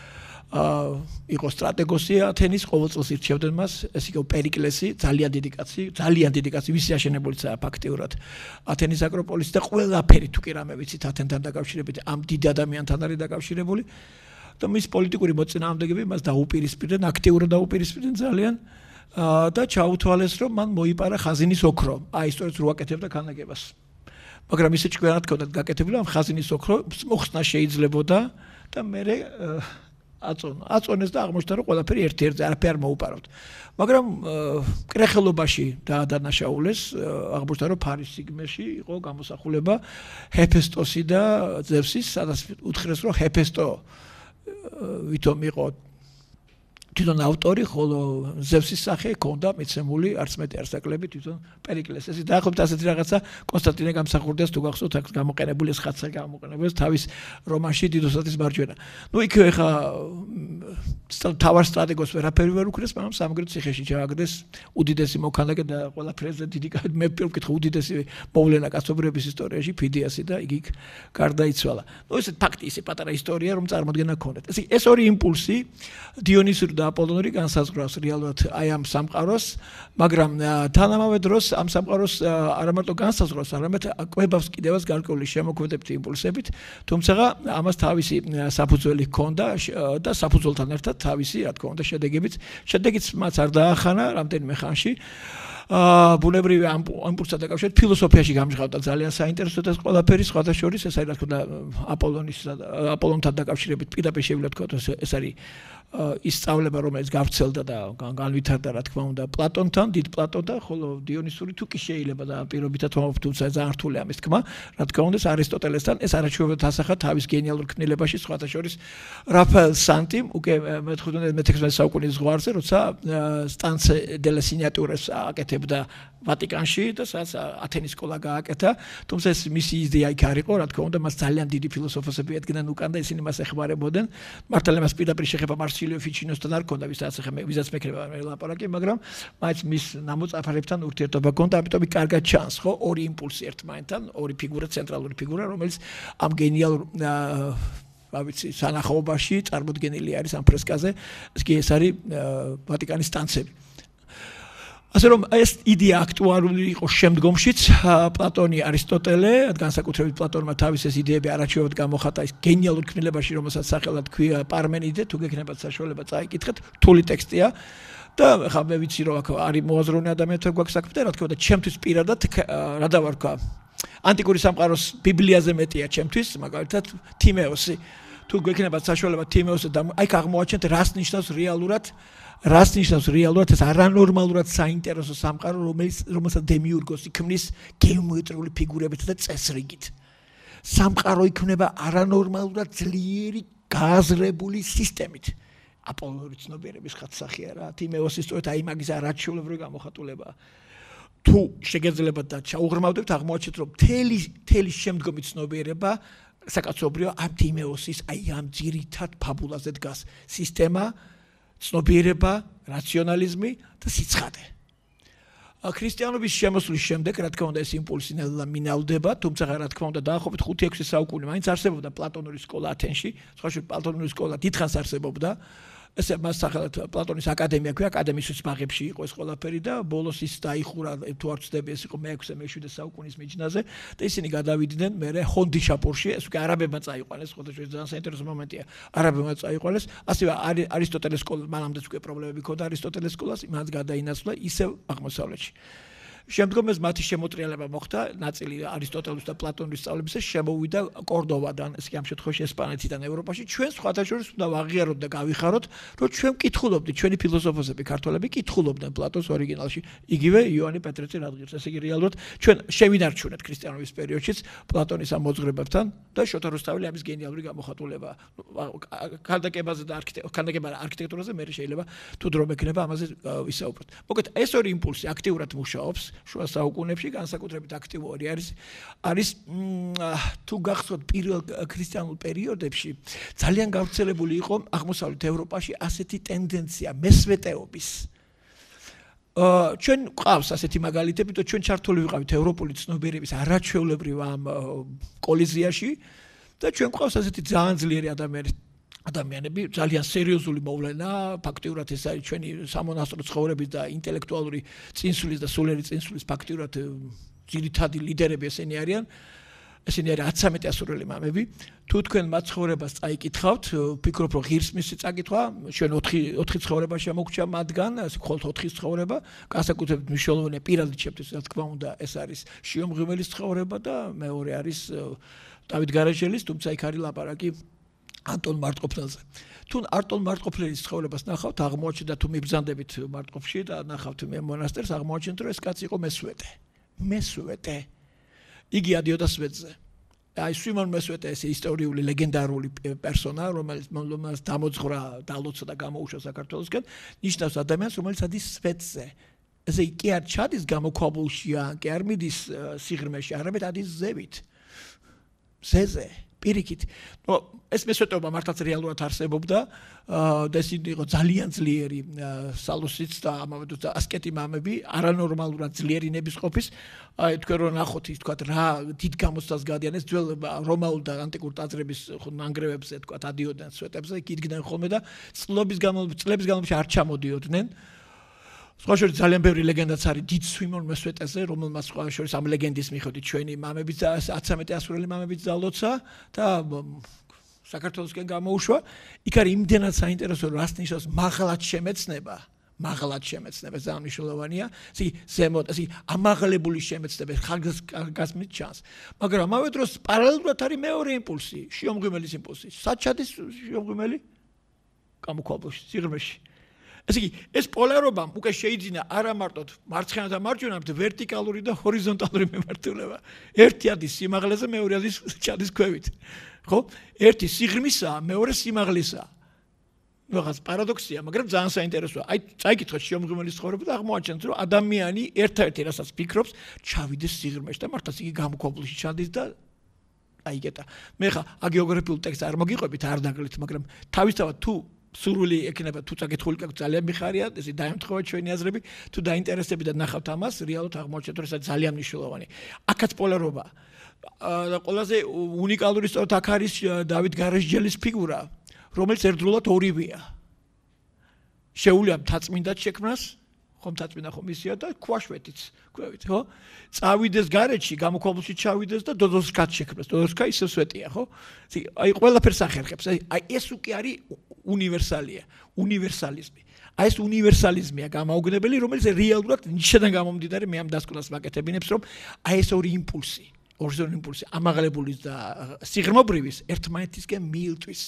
იყო სტრატეგოსი ათენის ყოველწელს ირჩევდნენ მას ეს იყო პერიკლესი ძალიან დიდი კაცი ვისი აშენებულიცაა ფაქტიურად ათენის აკროპოლისი და ყველაფერი თუ კი რამე ვიცით ათენთან დაკავშირებით ამ დიდ ადამიანთან არის დაკავშირებული და მის პოლიტიკური მოწინააღმდეგეები მას დაუპირისპირდნენ აქტიურად დაუპირისპირდნენ ძალიან და ჩაუთვალეს რომ მან მოიპარა ხაზინის ოქრო. აი სწორედ რო აკეთებდა ქანდაკებას. მაგრამ ისე ჭკვიანად ქონდა გაკეთებული ამ ხაზინის ოქრო მოხსნა შეიძლებოდა და მე აწონეს და აღმოჩნდა რომ ყველაფერი ერთ-ერთზე არაფერი არ მოუპარავთ. მაგრამ კრეხელობაში დაადანაშაულეს აღმოჩნდა რომ ფარის სიგმეში იყო გამოსახულება ჰეფესტოსი და ზევსის, სადაც უთხრეს რომ ჰეფესტო ვითომ იყო თვითონ ავტორი, ხოლო ზევსის სახე ჰქონდა მიცემული არც მეტი არც ნაკლები თვითონ პერიკლეს. ეს დაახლოებით ასეთი რაღაცა კონსტანტინე გამსახურდიას თუ გახსოვთ აქ გამოყენებული ეს ხატსა გამოყენებული თავის რომანში დიდოსტატის მარჯვენა. ნუ იქ ეხა თავარ სტრატეგოს ვერაფერი ვერ უქრეს, მაგრამ სამგრედ ციხეში ჩააგდეს უდიდესი მოქანდაკე და ყველაფერზე დიდი მე ვკითხე უდიდესი მოვლენა კაცობრიობის ისტორიაში ფიდიასი და იგი გარდაიცვალა. ნუ ეს ფაქტი ისე პატარა ისტორია რომ წარმოდგენა გქონდეთ. ეს ორი იმპულსი დიონისური და აპოლონური განსაზღვრავს რეალურად აი ამ სამყაროს, მაგრამ თანამედროვე დროს ამ სამყაროს არა მარტო განსაზღვრავს, არამედ კვებავს კიდევაც გარკვეული შემოქმედებითი იმპულსებით, თუმცა ამას თავისი საფუძველი ჰქონდა და საფუძველთან ერთად თავისი, რა თქმა უნდა, შედეგიც მას არ დაახანა რამდენიმე ხანში. ბუნებრივი იმპულსთან დაკავშირებით ფილოსოფიაში გამჟღავდა ძალიან საინტერესო ეს ყველაფერი სხვათა შორის ეს არის რა თქმა უნდა აპოლონთან დაკავშირებით პირდაპირ შეგვიძლია ვთქვათ ეს არის ის სწავლება რომელიც გავრცელდა და განვითარდა რა თქმა უნდა პლატონთან, დიდ პლატონთან, ხოლო დიონისური თუ კი შეიძლება და პირობითად ვამბობ თუმცა ძალიან რთულია ამის თქმა, რა თქმა უნდა არისტოტელესთან ეს არაჩვეულებრივად ასახა თავის გენიალურ ქმნილებაში სხვათა შორის რაფაელ სანტიმ უკვე მე-16 საუკუნის ზღვარზე როცა სტანცე დე ლა სინიატურას აკეთებდა იმართებდა ვატიკანში და სადაც ათენის სკოლა გააკეთა, თუმცა ეს მისი იდეა იქ არ იყო, რა თქმა უნდა, მას ძალიან დიდი ფილოსოფოსები ედგნენ უკან და ისინი მას ეხმარებოდნენ. მართალია მას პირდაპირ შეხება მარსილიო ფიჩინოსთან არ ჰქონდა, ვისაც მექნება ლაპარაკი, მაგრამ მაინც მის ნამოწაფარებთან ურთიერთობა ჰქონდა, ამიტომ კარგად ჩანს, ხო, ორი იმპულსი ერთმანეთთან, ორი ფიგურა, ცენტრალური ფიგურა, რომელიც ამ გენიალურ სანახაობაში წარმოდგენილი არის ამ ფრესკაზე, ეს არის ვატიკანის სტანცები. ასე რომ ეს იდეა აქტუალური იყო შემდგომშიც, პლატონი, არისტოტელე, განსაკუთრებით პლატონმა თავის ეს იდეები არაჩვევად გამოხატა ის გენიალურ ქმნილებაში, რომელსაც სახელად ქვია პარმენიდე, თუ გექნებათ საშუალება წაიკითხეთ, რთული ტექსტია. და ხა მე ვიცი რომ აქ არის მოაზროვნე ადამიანთა გვაქვს საქმე და რა თქმა უნდა ჩემთვის პირადად რა დავარქვა ანტიკური სამყაროს ბიბლიაზე მეტია ჩემთვის მაგალითად თიმეოსი თუ გექნებათ საშუალება თიმეოსზე და აი აღმოაჩენთ რას ნიშნავს რეალურად ეს არანორმალურად საინტერესო სამყარო რომელსაც დემიურგოსი ქმნის გეომეტრიული ფიგურებით და წესრიგით სამყარო იქნება არანორმალურად ძლიერი გააზრებული სისტემით აპოლონური ცნობიერების ხატსახია რა თიმეოსის სწორედ აი მაგის არაჩვეულებრივი გამოხატულება თუ შეგეძლებათ და ჩაუღრმავდებთ აღმოაჩენთ რომ მთელი შემდგომი ცნობიერება საკაცობრიო ამ თიმეოსის აი ამ ძირითად ფაბულაზე დგას სისტემა ცნობიერება რაციონალიზმი და სიცხადე ქრისტიანობის შემოსვლის შემდეგ რა თქმა უნდა ეს იმპულსი ნელა მინავდება თუმცა რა თქმა უნდა დაახლოებით 5-6 საუკუნე მაინც არსებობდა პლატონური სკოლა ათენში სხვა შორის პლატონური სკოლა დიდხანს არსებობდა ესე მას სახელად პლატონის აკადემია ქვია აკადემიის ბაღებში იყო ეს ყველაფერი და ბოლოს ის დაიხურა თუ არ ვცდები ეს იყო მე-6 მე-7 საუკუნის მიჯნაზე და ისინი გადავიდნენ მე ჰონდიშაპურში ეს უკვე არაბებმა წაიყვანეს ხოდაშორის ძალიან საინტერესო მომენტია არაბებმა წაიყვანეს ასევე არისტოტელეს სკოლა მანამდეც უკვე პრობლემები ჰქონდა არისტოტელეს სკოლას მას გადაინაცვლა ისევ აღმოსავლეთში შემდგომ ეს მათი შემოტრიალება მოხდა ნაწილი არისტოტელეს და პლატონის სწავლებისა შემოვიდა კორდოვადან ეს კი ამ შემთხვევაში ესპანეთიდან ევროპაში ჩვენ სხვათა შორის უნდა ვაღიაროთ და გავიხაროთ რომ ჩვენ კითხულობდით ჩვენი ფილოსოფოსები ქართველები კითხულობდნენ პლატონს ორიგინალში იგივე იოანე პეტრეცი რადგან ესე იგი რეალურად ჩვენ შევინარჩუნეთ ქრისტიანობის პერიოდშიც პლატონის ამ მოძღვრებებთან და შოთა რუსთაველი ამის გენიალური გამოხატულება ქანდაკებაზე და არქიტექტურაზე მე შეიძლება თუ დრო მექნება ამაზე ვისაუბროთ მოკლედ ეს ორი იმპულსი აქტიურად მუშაობს შუა საუკუნეებში განსაკუთრებით აქტიური არის თუ გახსოვთ პირველ ქრისტიანულ პერიოდებში ძალიან გავრცელებული იყო აღმოსავლეთ ევროპაში ასეთი ტენდენცია მესვეტეობის ჩვენ ყავს ასეთი მაგალითები და ჩვენ ჩართული ვიყავით ევროპული ცნობიერების არაჩვეულებრივ ამ კოლიზიაში და ჩვენ ყავს ასეთი ძალიან ძლიერი ადამიანები ძალიან სერიოზული მოვლენა ფაქტიურად ეს არის ჩვენი სამონასტრო ცხოვრების და ინტელექტუალური წინსვლის და სულიერი წინსვლის ფაქტიურად ძირითადი ლიდერები ესენი არიან 13 ასურელი მამები თუ თქვენ მათ ცხოვრებას წაიკითხავთ ვფიქრობ რომ ღირს მისი წაკითხვა ჩვენ 4 ცხოვრება შემოგჩა მათგან მხოლოდ 4 ცხოვრება განსაკუთრებით მნიშვნელოვანია პირადი ჩემთვის რა თქმა უნდა ეს არის შიომღვიმელის ცხოვრება და მეორე არის დავით გარეჯელის თუმცა იქ არის ლაპარაკი ანტონ მარტყოფელზე. თუ ანტონ მარტყოფელის ცხოვრებას ნახავთ, აღმოაჩენთ თუ მიბრძანდებით მარტყოფში და ნახავთ მე მონასტერს, აღმოაჩენთ რომ ეს კაცი იყო მესვეტე. იგი ადიოდა სვეტზე. აი სვიმონ მესვეტე ეს ისტორიული ლეგენდარული პერსონა, რომელიც დამოძღვრა, დალოცა და გამოუშვა საქართველოსკენ, ნიშნავს ადამიანს, რომელიც ადის სვეტზე. ესე იგი არ ჩადის გამოქვაბულშია, კი არ მიდის სიღრმეში, არამედ ადის ზევით. ზეზე პირიქით. ეს მესვეტეობა მართლაც რეალურად არსებობდა და ეს იყო ძალიან ძლიერი სალოსიც და ამავე დროს ასკეტი მამები არანორმალურად ძლიერი ნებისყოფის აი თქვენ რომ ნახოთ ის თქვა რა დიდ გამოცდას გადიან ეს ძველ რომაულ და ანტიკურ ტაძრების ნანგრევებზე თქვა ადიოდნენ სვეტებზე იქ იდგნენ ხოლმე და წლების განმავლობაში არ ჩამოდიოდნენ სხვა შორის ძალიან ბევრი ლეგენდაც არის დიდ სვიმონ მესვეტეზე, რომელმაც სხვა შორის ამ ლეგენდის მიხედვით ჩვენი მამებიც 13 ასურელი მამებიც დალოცა და საქართველოსკენ გამოუშვა. იქ არის იმდენად საინტერესო, რას ნიშნავს მაღლად შემეცნება ძალიან მნიშვნელოვანია. ესე ზემოთ, ესე ამაღლებული შემეცნება ხალხგასმით ჩანს. მაგრამ ამავე დროს პარალელურად არის მეორე იმპულსი, შიომღვიმელის იმპულსი. საჩადის შიომღვიმელი გამოქვაბულში, სიღრმეში. ესე იგი, ეს პოლარობა უკვე შეიძინა არა მარტო მარცხენა და მარჯვენა, არამედ ვერტიკალური და ჰორიზონტალური მიმართულება. ერთი ადის სიმაღლეზე, მეორე ადის ჩადის ქვევით. ხო? ერთი სიღრმისაა, მეორე სიმაღლისაა. რაღაც პარადოქსია, მაგრამ ძალიან საინტერესოა. აი, წაიკითხოთ შიომღვიმელის ცხოვრება და აღმოაჩენთ, რომ ადამიანი ერთ-ერთი რასაც ფიქრობს, ჩავიდეს სიღრმეში და მართლაც იგი გამოქვაბულში ჩადის და აიგეთა. მე ხა აგეოგრაფიულ ტექსტს არ მოგიყვებით, არ დაგლით, მაგრამ თავისთავად თუ სურვილი ექნება, თუ წაკითხული გაქვთ, ძალიან მიხარია, ესე დაემთხოვა ჩვენი აზრები, თუ დაინტერესები და ნახავთ ამას, რეალურად აღმოჩნდა, რომ ეს ძალიან მნიშვნელოვანი. აქაც პოლარობა. და ყველაზე უნიკალური სწორად აქ არის დავით გარეშჯელის ფიგურა, რომელიც ერთდროულად ორივეა. შეუძლია მთაწმინდად შექმნას, ხომ მთაწმინდა ხომ ისია და ქვაშვეთიც, ქვევით, ხო? წავიდეს გარეჩი, გამოქვაბულში ჩავიდეს და დოდოსკაც შექმნას. დოდოსკა ისევ სვეტია, ხო? აი ყველაფერს ახერხებს. აი ეს უკვე არის უნივერსალია, უნივერსალიზმი. აი ეს უნივერსალიზმია გამაოგნებელი, რომელიც რეალურად ნიშნიდან გამომდინარე მე ამ დასკვნას ვაკეთებინებს, რომ აი ეს ორი იმპულსი, ამაღლებულის და სიღრმობრივის ერთმანეთისკენ მიილტვის.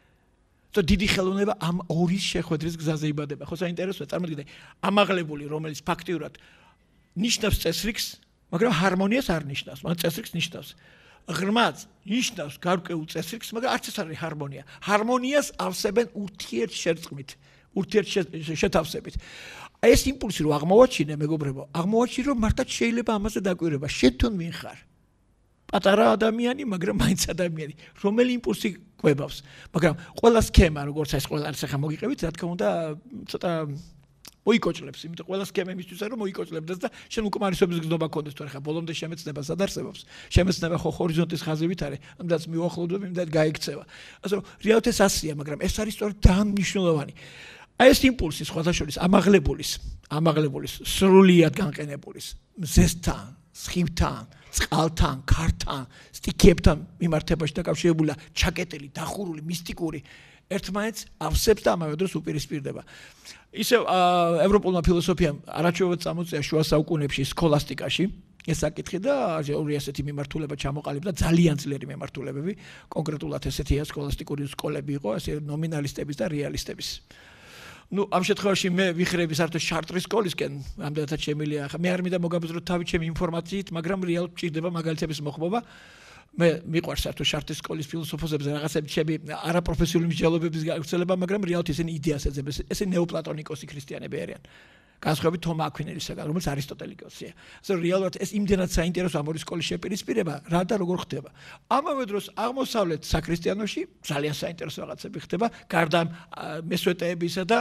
და დიდი ხელოვნება ამ ორის შეხვედრის გზაზე იბადება. ხო საინტერესოა, წარმოგიდგენთ, ამაღლებული, რომელიც ფაქტიურად ნიშნავს წესრიგს, მაგრამ ჰარმონიას არ ნიშნავს, მაგრამ წესრიგს ნიშნავს. ღრმაც ნიშნავს გარკვეულ წესრიგს, მაგრამ არც ეს არ არის ჰარმონია. ჰარმონიას ავსებენ ურთიერთშერწყმით, ურთიერთშეთავსებით. ეს იმპულსი რო აღმოვაჩინე, მეგობრებო, აღმოვაჩინე, რომ მართლაც შეიძლება ამაზე დაკვირვება. შენ თვითონ ვინ ხარ? პატარა ადამიანი, მაგრამ მაინც ადამიანი, რომელი იმპულსი კვებავს. მაგრამ ყველა სქემა, როგორც ეს ყველა არის ახლა მოგიყევით, რა თქმა უნდა, ცოტა მოიკოჭლებს, იმიტომ ყველა სქემა იმისთვის არის, რომ მოიკოჭლებდეს და შენ უკმარისობის გზნობა გქონდეს, თუ ახლა ბოლომდე შემეცნება სად არსებობს. შემეცნება ხო ჰორიზონტის ხაზივით არის, ამდაც მივახლოვდება, იმდან გაიქცევა. ასე რომ, რეალურად ეს ასია, მაგრამ ეს არის სწორედ ძალიან მნიშვნელოვანი. აი ეს იმპულსი სხვათა შორის ამაღლებულის, სრულიად განყენებულის, მზესთან, სხივთან, წყალთან, ქართან, სტიქიებთან მიმართებაში დაკავშირებულია ჩაკეტილი, დახურული, მისტიკური ერთმანეთს ავსებს და ამავე დროს უპირისპირდება. ისევ ევროპულმა ფილოსოფიამ არაჩვევად წამოწია შუა საუკუნეებში სქოლასტიკაში ეს საკითხი და ორი ასეთი მიმართულება ჩამოყალიბდა, ძალიან ძლიერი მიმართულებები, კონკრეტულად ესეთია სქოლასტიკური სკოლები იყო, ესე ნომინალისტების და რეალისტების. Ну, ამ შემთხვევაში მე ვიხრები საერთოდ შარტრის სკოლისკენ, ამდენადაც შემილია. ახლა მე არ მინდა მოგაბზროთ თავი ჩემი ინფორმაციით, მაგრამ რეალურად ჭირდება მაგალითების მოხმობა. მე მიყვარს საერთოდ შარტრის სკოლის ფილოსოფოსებზე რაღაცები ჩემი არაპროფესიული მსჯელობების გავრცელება, მაგრამ რეალურად ისინი იდეას ეძებენ. ესენი ნეოპლატონიკოსი ქრისტიანები არიან. განსხვავებით თომა აქვინელისაგან, რომელიც არისტოტელიკოსია. ასე რომ რეალურად ეს იმდენად საინტერესო ამ ორი სკოლის შეპირისპირება, რა და როგორ ხდება. ამავე დროს აღმოსავლეთ საქრისტიანოში ძალიან საინტერესო რაღაცები ხდება, გარდა მესვეტეებისა და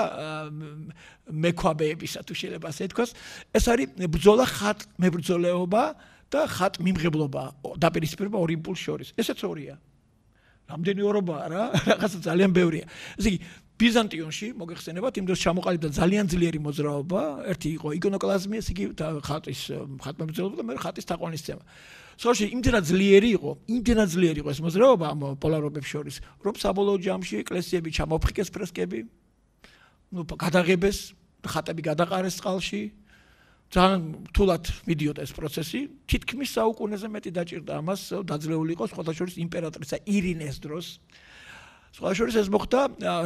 მექვაბეებისა, თუ შეიძლება ასე ითქვას. ეს არის ბრძოლა ხატმებრძოლეობა და ხატმიმღებლობა, დაპირისპირება ორი იმპულსის შორის. ესეც ორია. რამდენი ორობაა რა, რაღაცა ძალიან ბევრია. ესე იგი ბიზანტიონში მოგეხსენებათ, იმ დროს ჩამოყალიბდა ძალიან ძლიერი მოძრაობა, ერთი იყო იკონოკლაზმი, ესე იგი ხატის ხატმებრძოლობა და მეორე ხატის თაყვანისცემა. სწორედ იმდენად ძლიერი იყო ეს მოძრაობა ამ პოლარობებს შორის, რომ საბოლოო ჯამში ეკლესიები ჩამოფრიკეს ფრესკები, გადაღებეს, ხატები გადაყარეს წყალში. ძალიან რთულად მიდიოდა ეს პროცესი, თითქმის საუკუნეზე მეტი დაჭირდა ამას, დაძლეული იყო სხვათა შორის იმპერატრიცა ირინეს დროს. სხვათა შორის ეს მოხდა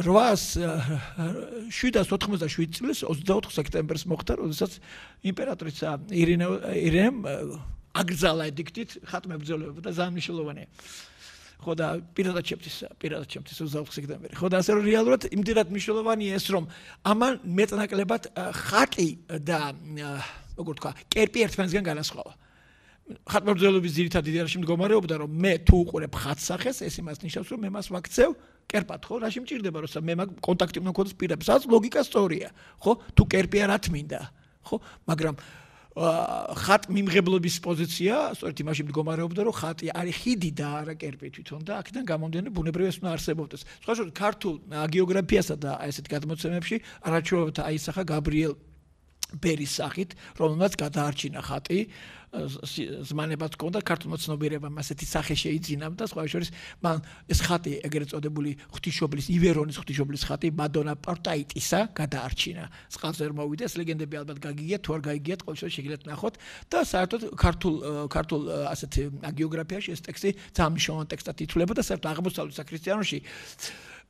787 წლის 24 სექტემბერს მოხდა, როდესაც იმპერატრიცა ირინემ აგრძალა ედიქტით ხატმებრძოლეობა და ძალიან მნიშვნელოვანია. ხო და პირადად ჩემთვის 24 სექტემბერი. ხო და ასე რომ რეალურად იმდენად მნიშვნელოვანია ეს, რომ ამან მეტნაკლებად ხატი და როგორ თქვა, კერპი ერთმანეთისგან განასხვავა. ხატმებრძოლების ძირითადი იდეაში მდგომარეობდა, რომ მე თუ უყურებ ხატსახეს, ეს იმას ნიშნავს, რომ მე მას ვაქცევ კერპად, ხო? რაში მჭირდება, როცა მე მაგ კონტაქტი უნდა მქონდეს პირებს, სადაც ლოგიკა სწორია, ხო? თუ კერპია რა თმინდა, ხო? მაგრამ ხატმიმღებლობის პოზიცია, სწორედ იმაში მდგომარეობდა, რომ ხატი არის ხიდი და არა კერპი თვითონ და აქედან გამომდინარე ბუნებრივად ეს უნდა არსებობდეს. სხვა შორის ქართულ გეოგრაფიასა და ესეთ გადმოცემებში არაჩვევად აისახა გაბრიელ ბერის სახით, რომელმაც გადაარჩინა ხატი, ზმანებად ჰქონდა ქართულმა ცნობიერებამ ასეთი სახე შეიძინა და სხვა შორის მან ეს ხატი ეგრეთ წოდებული ღვთისმშობლის ივერონის ღვთისმშობლის ხატი მადონა პორტაიტისა გადაარჩინა. წყალზე რომ მოვიდა ეს ლეგენდები ალბათ გაგიგიათ, თუ არ გაგიგიათ, ყოველ შემთხვევაში შეგიძლიათ ნახოთ და საერთოდ ქართულ ასეთ გეოგრაფიაში ეს ტექსტი ძალიან მნიშვნელოვანი ტექსტად ითვლება და საერთოდ აღმოსავლეთ საქრისტიანოში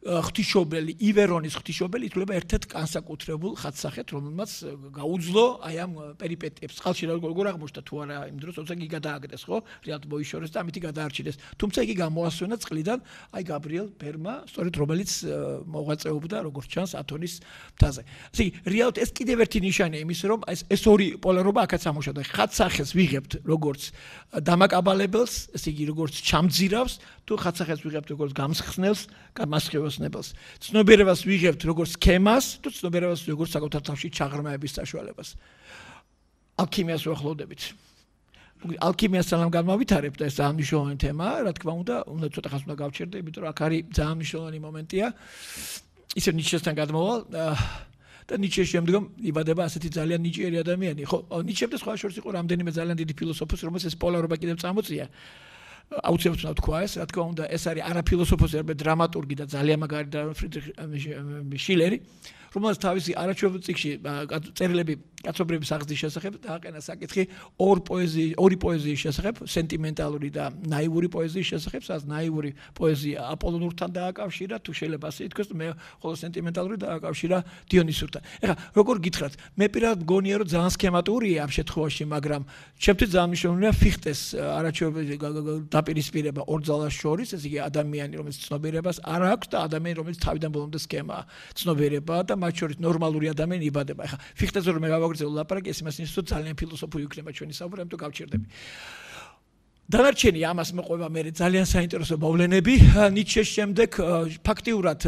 ღვთისმშობელი ივერონის ღვთისმშობელი ითვლება ერთ-ერთ განსაკუთრებულ ხატსახედ, რომელმაც გაუძლო აი ამ პერიპეტიებს. წყალში როგორ აღმოჩნდა თუ არა იმ დროს, როცა იგი გადააგდეს, ხო? რეალურად მოიშორეს და ამით გადაარჩინეს. თუმცა იგი გამოასვენა წყლიდან აი გაბრიელ ბერმა, სწორედ რომელიც მოღვაწეობდა როგორც ჩანს ათონის მთაზე. ესე იგი, რეალურად ეს კიდევ ერთი ნიშანია იმის, რომ ეს ორი პოლარობა აქაც ამოშოდა. ხატსახეს ვიღებთ როგორც დამაკაბალებელს, ესე იგი როგორც ჩამძირავს, თუ ხატსახეს ვიღებთ როგორც გამსხსნელს, გამასხივოსნებელს. ცნობიერებას ვიღებთ როგორც სქემას, თუ ცნობიერებას როგორც საკუთარ თავში ჩაღრმავების საშუალებას. ალქიმიას ვახლოვდებით. ალქიმიას სალამ გამავითარებ და ეს ძალიან მნიშვნელოვანი თემაა, რა თქმა უნდა ცოტა ხანს უნდა გავჩერდე, იმიტომ რომ აქ არის ძალიან მნიშვნელოვანი მომენტია. ისევ ნიჩესთან გადმოვალ და ნიჩეს შემდგომ იბადება ასეთი ძალიან ნიჭიერი ადამიანი. ხო, ნიჩემ და სხვა შორის იყო რამდენიმე ძალიან დიდი ფილოსოფოსი, რომელსაც ეს პოლარობა კიდევ წამოწია. აუცილებლად უნდა თქვა ეს, რა თქმა უნდა, ეს არის არა ფილოსოფოსი, არამედ დრამატურგი და ძალიან მაგარი ფრიდრიხ შილერი, რომელსაც თავისი არაჩვეულებრივ წიგნში წერილები კაცობრიობის აღზრდის შესახებ დააყენა საკითხი ორი პოეზიის შესახებ, სენტიმენტალური და ნაივური პოეზიის შესახებ, სადაც ნაივური პოეზია აპოლონურთან დააკავშირა, თუ შეიძლება ასე ითქვას, ხოლო სენტიმენტალური დააკავშირა დიონისურთან. ეხლა როგორ გითხრათ, მე პირადად მგონია, რომ ძალიან სქემატურია ამ შემთხვევაში, მაგრამ ჩემთვის ძალიან მნიშვნელოვანია ფიხტეს არაჩვეულებრივი დაპირისპირება ორ ძალას შორის, ესე იგი ადამიანი, რომელიც ცნობიერებას არ აქვს და ადამიანი, რომელიც თავიდან ბოლომდე სქემაა, ცნობიერება და მათ შორის ნორმალური ადამიანი იბადება. ეხლა ფიხტეზე რომ მე გავაგრძელო ლაპარაკი, ეს იმას ნიშნავს, რომ ძალიან ფილოსოფიური იქნება ჩვენი საუბარი, ამიტომ გავჩერდები. დანარჩენი ამას მოყვება მე ძალიან საინტერესო მოვლენები. ნიჩეს შემდეგ ფაქტიურად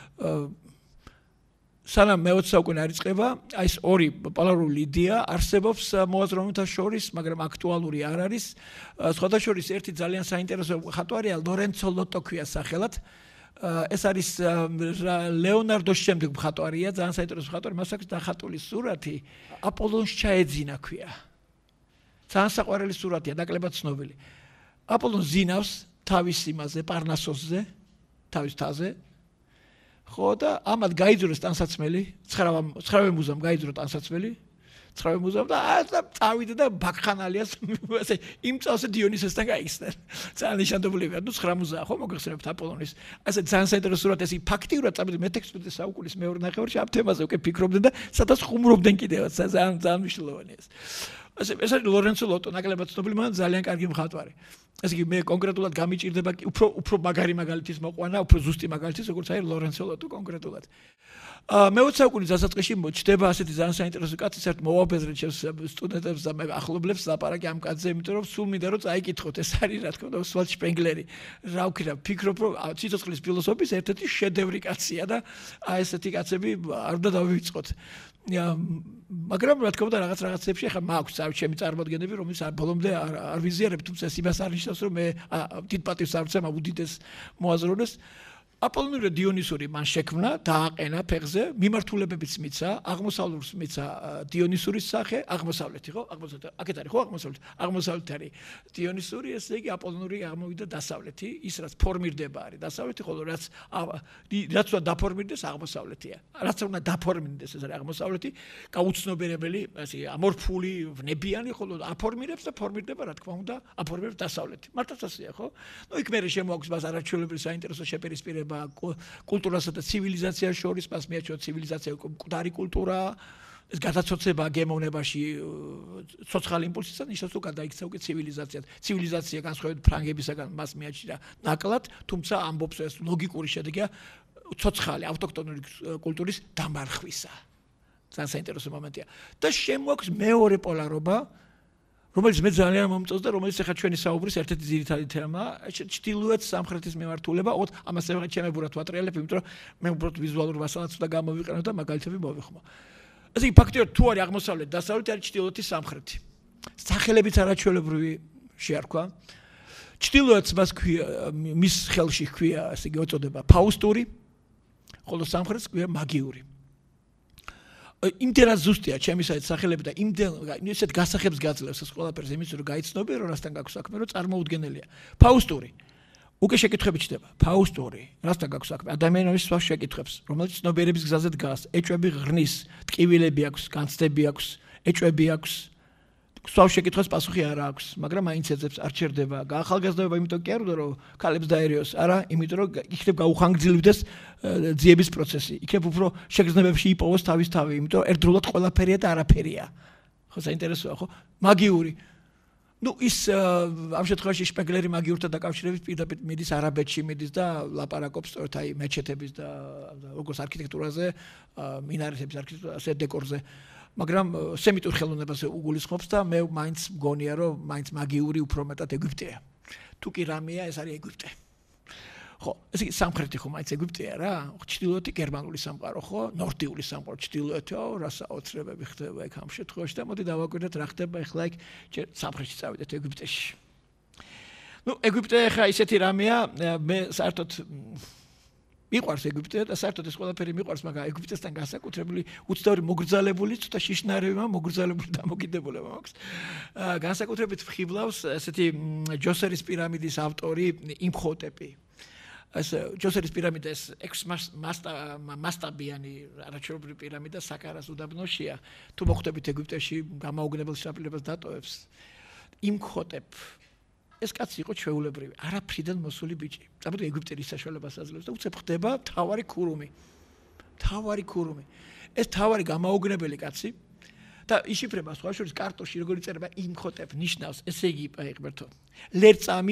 სანამ მე-20 საუკუნე არ იწყება, აი ეს ორი პოლარული იდეა არსებობს მოაზროვნეთა შორის, მაგრამ აქტუალური არ არის. სხვათა შორის ერთი ძალიან საინტერესო ხატვარია, ლორენცო ლოტო ქვია სახელად. ეს არის ლეონარდოს შემდეგ მხატვარია, ძალიან საინტერესო მხატვარი, მას აქვს დახატული სურათი, აპოლონს ჩაეძინა ქვია. ძალიან საყვარელი სურათია, ნაკლებად ცნობილი. აპოლონს ზინავს თავის იმაზე, პარნასოსზე, თავის მთაზე. ხო და ამათ გაიძურეს ტანსაცმელი, 9 მუზამ გაიძურო ტანსაცმელი, 9 მუზამ და წავიდა და ბაქხანალიას ასე იმ წელს დიონისესთან გაიხსნა. ძალიან ნიშანდობლივია, ნუ 9 მუზაა ხო მოგეხსენებთ აპოლონის. ასე ძალიან საინტერესო სურათი, ესე ფაქტიურად წამოდი მე-16 საუკუნის მეორე ნახევარში ამ თემაზე უკვე ფიქრობდნენ და სადაც ხუმრობდნენ კიდევაც, ძალიან მნიშვნელოვანია ეს. ეს არის ლორენცო ლოტო, ნაკლებად ცნობილი, მაგრამ ძალიან კარგი მხატვარი. ესე იგი მე კონკრეტულად გამიჭირდება უფრო მაგარი მაგალითის მოყვანა, უფრო ზუსტი მაგალითის, როგორც არის ლორენცო ლოტო კონკრეტულად. მე-20 საუკუნის დასაწყისში ჩდება ასეთი ძალიან საინტერესო კაცი, საერთოდ მოვაბეზრე ჩემს სტუდენტებს და ახლობლებს ლაპარაკი ამ კაცზე, იმიტომ რომ სულ მინდა რომ წაიკითხოთ, ეს არის რა თქმა უნდა ოსვალდ შპენგლერი. რა ვქნა, ფიქრობ რომ სიცოცხლის ფილოსოფიის ერთ-ერთი შედევრი კაცია და აი ესეთი კაცები არ უნდა დავივიწყოთ. მაგრამ რა თქმა უნდა რაღაცებში ახლა მაქვს ჩემი წარმოდგენები, რომელიც ბოლომდე არ ვიზიარებ, თუმცა ეს იმას არ ნიშნავს, რომ მე დიდ პატივს არ ვცემ უდიდეს მოაზროვნეს. აპოლონური და დიონისური მან შექმნა, დააყენა ფეხზე, მიმართულებებიც მიცა, აღმოსავლურს მიცა დიონისურის სახე, აღმოსავლეთი ხო? აქეთ არის ხო აღმოსავლეთი? აღმოსავლეთი არის დიონისური, ესე იგი აპოლონური აღმოვიდა დასავლეთი, ის რაც ფორმირდება არის დასავლეთი, ხოლო რაც უნდა დაფორმირდეს აღმოსავლეთია. რაც უნდა დაფორმირდეს ეს არის აღმოსავლეთი, გაუცნობიერებელი, ასე ამორფული, ვნებიანი, ხოლო აფორმირებს და ფორმირდება, რა თქმა უნდა, აფორმირებს დასავლეთი. მართლაც ასეა ხო? ნუ იქ მე შემოაქვს მას არაჩვეულებრივი საინტერესო შეპირისპირება კულტურასა და ცივილიზაციას შორის, მას მიაჩნია ცივილიზაცია მკვდარი კულტურაა, ეს გადაცოცება გემოვნებაში ცოცხალი იმპულსისა ნიშნავს, რომ გადაიქცა უკვე ცივილიზაციად. ცივილიზაცია განსხვავებით ფრანგებისაგან მას მიაჩნია ნაკლად, თუმცა ამბობს ეს ლოგიკური შედეგია ცოცხალი ავტოქტონური კულტურის დამარხვისა. ძალიან საინტერესო მომენტია. და შემოაქვს მეორე პოლარობა, რომელიც მე ძალიან მომწონს და რომელიც ახლა ჩვენი საუბრის ერთ-ერთი ძირითადი თემაა, ჩრდილოეთ სამხრეთის მიმართულება, ამას ჩემებურად ვატრიალებ, იმიტომ რომ მე უბრალოდ ვიზუალურ მასალას უნდა გამოვიყენო და მაგალითები მოვიხმო. ასე იგი ფაქტიურად თუ არის აღმოსავლეთი, დასავლეთი არის ჩრდილოეთი სამხრეთი. სახელებიც არაჩვეულებრივი შეარქვა. ჩრდილოეთს მას ქვია, მის ხელში ქვია, ასე იგი ეწოდება ფაუსტური, ხოლო სამხრეთს ქვია მაგიური. იმდენად ზუსტია ჩემი სახელები და ისეთ გასახებს გაძლევს ეს ყველაფერს იმის რომ გაიცნობიერო რასთან გაქვს საქმე, რომ წარმოუდგენელია. ფაუსტური უკვე შეკითხები ჩდება. ფაუსტური რასთან გაქვს საქმე? ადამიანის სხვა შეკითხებს, რომელიც ცნობიერების გზაზე დგას, ეჭვები ღრნის, ტკივილები აქვს, განცდები აქვს, ეჭვები აქვს სვავ შეკითხვას პასუხი არ აქვს, მაგრამ მაინც ეძებს არ ჩერდება. გაახალგაზრდობა იმიტომ კი არ უნდა რომ ქალებს დაერიოს, არა, იმიტომ რომ იქნებ გაუხანგრძლივდეს ძიების პროცესი. იქნებ უფრო შეგრძნებებში იპოვოს თავის თავი, იმიტომ რომ ერთდროულად ყველაფერია და არაფერია. ხო, საინტერესოა, ხო? მაგიური. ნუ ის ამ შემთხვევაში შპეგლერი მაგიურთან დაკავშირებით პირდაპირ მიდის არაბეთში მიდის და ლაპარაკობს სწორედ აი მეჩეთების და როგორც არქიტექტურაზე, მინარეთების არქიტექტურაზე, დეკორზე. მაგრამ სემიტურ ხელოვნებას უგულისხმობს და მე მაინც მგონია რომ მაინც მაგიური უფრო მეტად ეგვიპტეა. თუ კი რამეა ეს არის ეგვიპტე. ხო, ეს იგი სამხრეთი ხო მაინც ეგვიპტეა რა. ჩრდილოეთი გერმანული სამყარო ხო, ნორდიული სამყარო, ჩრდილოეთიო, რა საოცრებები ხდება იქ ამ შემთხვევაში და მოდი დავაკვირდეთ რა ხდება ახლა იქ სამხრეთში წავიდეთ ეგვიპტეში. ნუ ეგვიპტე ხა ისეთი რამეა, მე საერთოდ მიყვარს ეგვიპტე და საერთოდ ეს ყველაფერი მიყვარს, მაგრამ ეგვიპტესთან განსაკუთრებული უცნაური მოგრძალებული, ცოტა შიშნარება, მოგრძალებული დამოკიდებულება მაქვს. განსაკუთრებით ხიბლავს ესეთი ჯოსერის პირამიდის ავტორი იმხოტეპი. ეს ჯოსერის პირამიდა ეს 6 მასტაბიანი არაჩვეულებრივი პირამიდა საკარას უდაბნოშია. თუ მოხვდებით ეგვიპტეში გამაოგნებელ შაპირებას დატოვებს. იმხოტეპ ეს კაცი იყო ჩვეულებრივი, არაფრიდან მოსული ბიჭი. წამოდი ეგვიპტერის საშუალებას აძლევს და უცებ ხდება თავარი ქურუმი. თავარი ქურუმი. ეს თავარი გამაოგნებელი კაცი და იშიფრება სხვა შორის კარტოში როგორ იწერება იმხოტეპ ნიშნავს, ესე იგი ღმერთო. ლერწამი,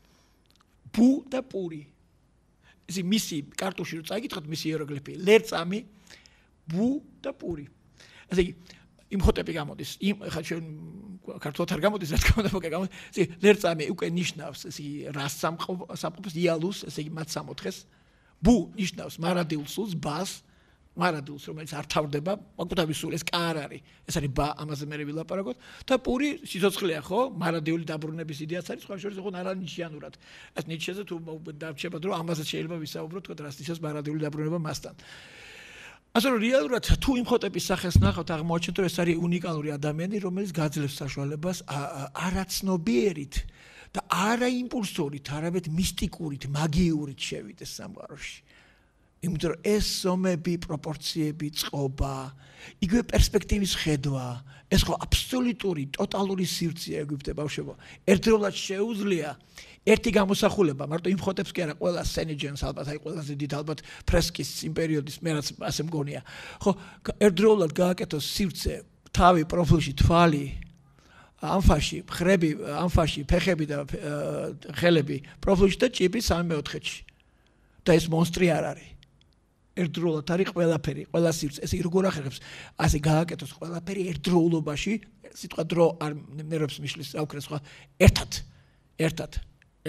ბუ და პური. ეს მისი კარტოში რო წაიკითხოთ მისი იეროგლიფი, ლერწამი, ბუ და პური. ესე იგი იმხოტეპი გამოდის. ხა ჩვენ ქართულად არ გამოდის, რა თქმა უნდა, გამოდის. ესე იგი ლერწამი უკვე ნიშნავს, ესე იგი რას სამყოფოს იალუს, ესე იგი მათ სამოთხეს. ბუ ნიშნავს მარადილ სულს, ბას, მარადილს, რომელიც არ თავდება, მოკუთავის სულ ეს კა არ არის. ეს არის ბა, ამაზე მე ვილაპარაკოთ და პური სიცოცხლეა, ხო? მარადიული დაბრუნების იდეაც არის, სხვა შორის ოღონდ არანიშიანურად. ეს ნიჩეზე თუ დარჩებათ, რომ ამაზე შეიძლება ვისაუბროთ, თქო, რას ნიშნავს მარადიული დაბრუნება მასთან. ასე რომ რეალურად თუ იმხოტეპის სახეს ნახავთ, აღმოაჩენთ, რომ ეს არის უნიკალური ადამიანი, რომელიც გაძლევს საშუალებას არაცნობიერით და არა იმპულსორით, არამედ მისტიკურით, მაგიურით შევიდეს სამყაროში. იმიტომ რომ ეს ზომები, პროპორციები, წყობა, იგივე პერსპექტივის ხედვა, ეს ხო აბსოლუტური, ტოტალური სივრცეა ეგვიპტე ბავშვებო. ერთდროულად შეუძლია ერთი გამოსახულება, მარტო იმხოტებს კი არა, ყველა სენეჯენს ალბათ, აი ყველაზე დიდ ალბათ ფრესკის იმ პერიოდის, მე რაც ასე მგონია. ხო, ერთდროულად გააკეთოს სივრცე, თავი, პროფილში, თვალი, ანფაში, მხრები, ანფაში, ფეხები და ხელები, პროფილში და ჭიბი 3/4-ში. და ეს მონსტრი არ არის. ერთდროულად არის ყველაფერი, ყველა სივრცე. ესე იგი როგორ ახერხებს, ასე გააკეთოს ყველაფერი ერთდროულობაში, სიტყვა დრო არ ნერვებს მიშლის, რა უკრეს სხვა, ერთად.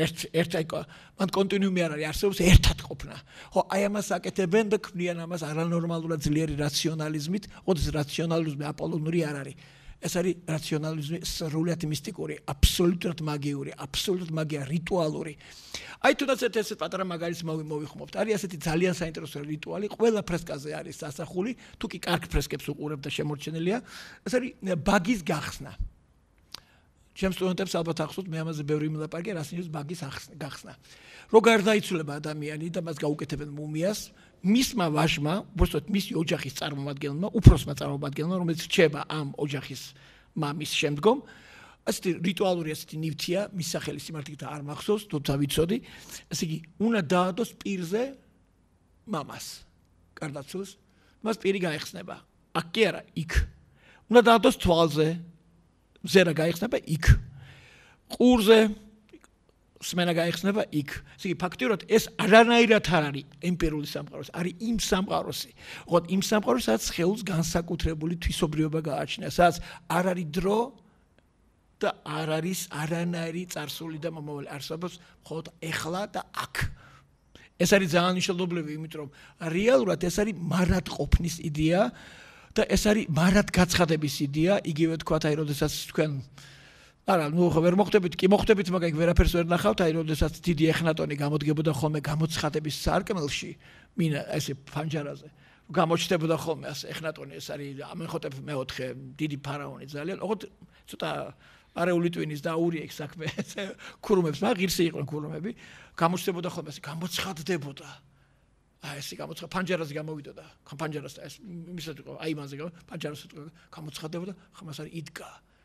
მან კონტინუუმი არ არის, არსებობს ერთად ყოფნა. ხო, აი ამას აკეთებენ და ქმნიან ამას არანორმალურად ძლიერი რაციონალიზმით, ოდესმე რაციონალიზმი აპოლონური არ არის. ეს არის რაციონალიზმი სრულად მისტიკური, აბსოლუტურად მაგიური, აბსოლუტურად მაგია, რიტუალური. აი თუნდაც ეს პატარა მაგალითს მოვიხმობთ. არის ასეთი ძალიან საინტერესო რიტუალი, ყველა ფრესკაზე არის ასახული, თუ კი კარგ ფრესკებს უყურებთ და შემორჩენილია, ეს არის ბაგის გახსნა. ჩემს სტუდენტებს ალბათ ახსოვთ, მე ამაზე ბევრი მილაპარაკე, რას ნიშნავს ბაგის გახსნა. რო გარდაიცვლება ადამიანი და მას გაუკეთებენ მუმიას, მისმა ვაჟმა, უბრალოდ მისი ოჯახის წარმომადგენელმა, უფროსმა წარმომადგენელმა, რომელიც რჩება ამ ოჯახის მამის შემდგომ, ასეთი რიტუალური ასეთი ნივთია, მის სახელი სიმართლით არ მახსოვს, თუმცა ვიცოდი, ესე იგი, უნდა დაადოს პირზე მამას, გარდაცვლილს, მას პირი გაეხსნება. აქ კი არა, იქ. უნდა დაადოს თვალზე, ზერა გაიხსნება იქ. ყურზე სმენა გაიხსნება იქ. ესე იგი ფაქტიურად ეს არანაირად არ არის ემპირიული სამყაროს, არის იმ სამყაროსი. ოღონდ იმ სამყაროს, სადაც სხეულს განსაკუთრებული თვისობრიობა გააჩნია, სადაც არ არის დრო და არ არის არანაირი წარსული და მომავალი. არსებობს მხოლოდ ეხლა და აქ. ეს არის ძალიან მნიშვნელოვანი, იმიტომ რომ რეალურად ეს არის მარად ყოფნის იდეა და ეს არის მარად გაცხადების იდეა, იგივე თქვათ, აი, როდესაც თქვენ არა, ნუ ვერ მოხვდებით, კი მოხვდებით, მაგრამ იქ ვერაფერს ვერ ნახავთ, აი, როდესაც დიდი ეხნატონი გამოდგებოდა ხოლმე გამოცხადების სარკმელში, მინა ესე ფანჯარაზე. გამოჩნდებოდა ხოლმე ასე ეხნატონი, ეს არის ამენხოტეფ მეოთხე, დიდი ფარაონი ძალიან. ოღონდ ცოტა არეული ტვინის და აურიექ საქმე, ქურუმებს, მაგრამ ღირსი იყვნენ ქურუმები, გამოჩნდებოდა ხოლმე ასე გამოცხადდებოდა. აი ესე გამოცხადდა, ფანჯარაზე გამოვიდოდა, ფანჯარას ეს იმისად იყო, აი მანზე პანჯარას გამოცხადდებოდა, ხომ ეს არის იდგა.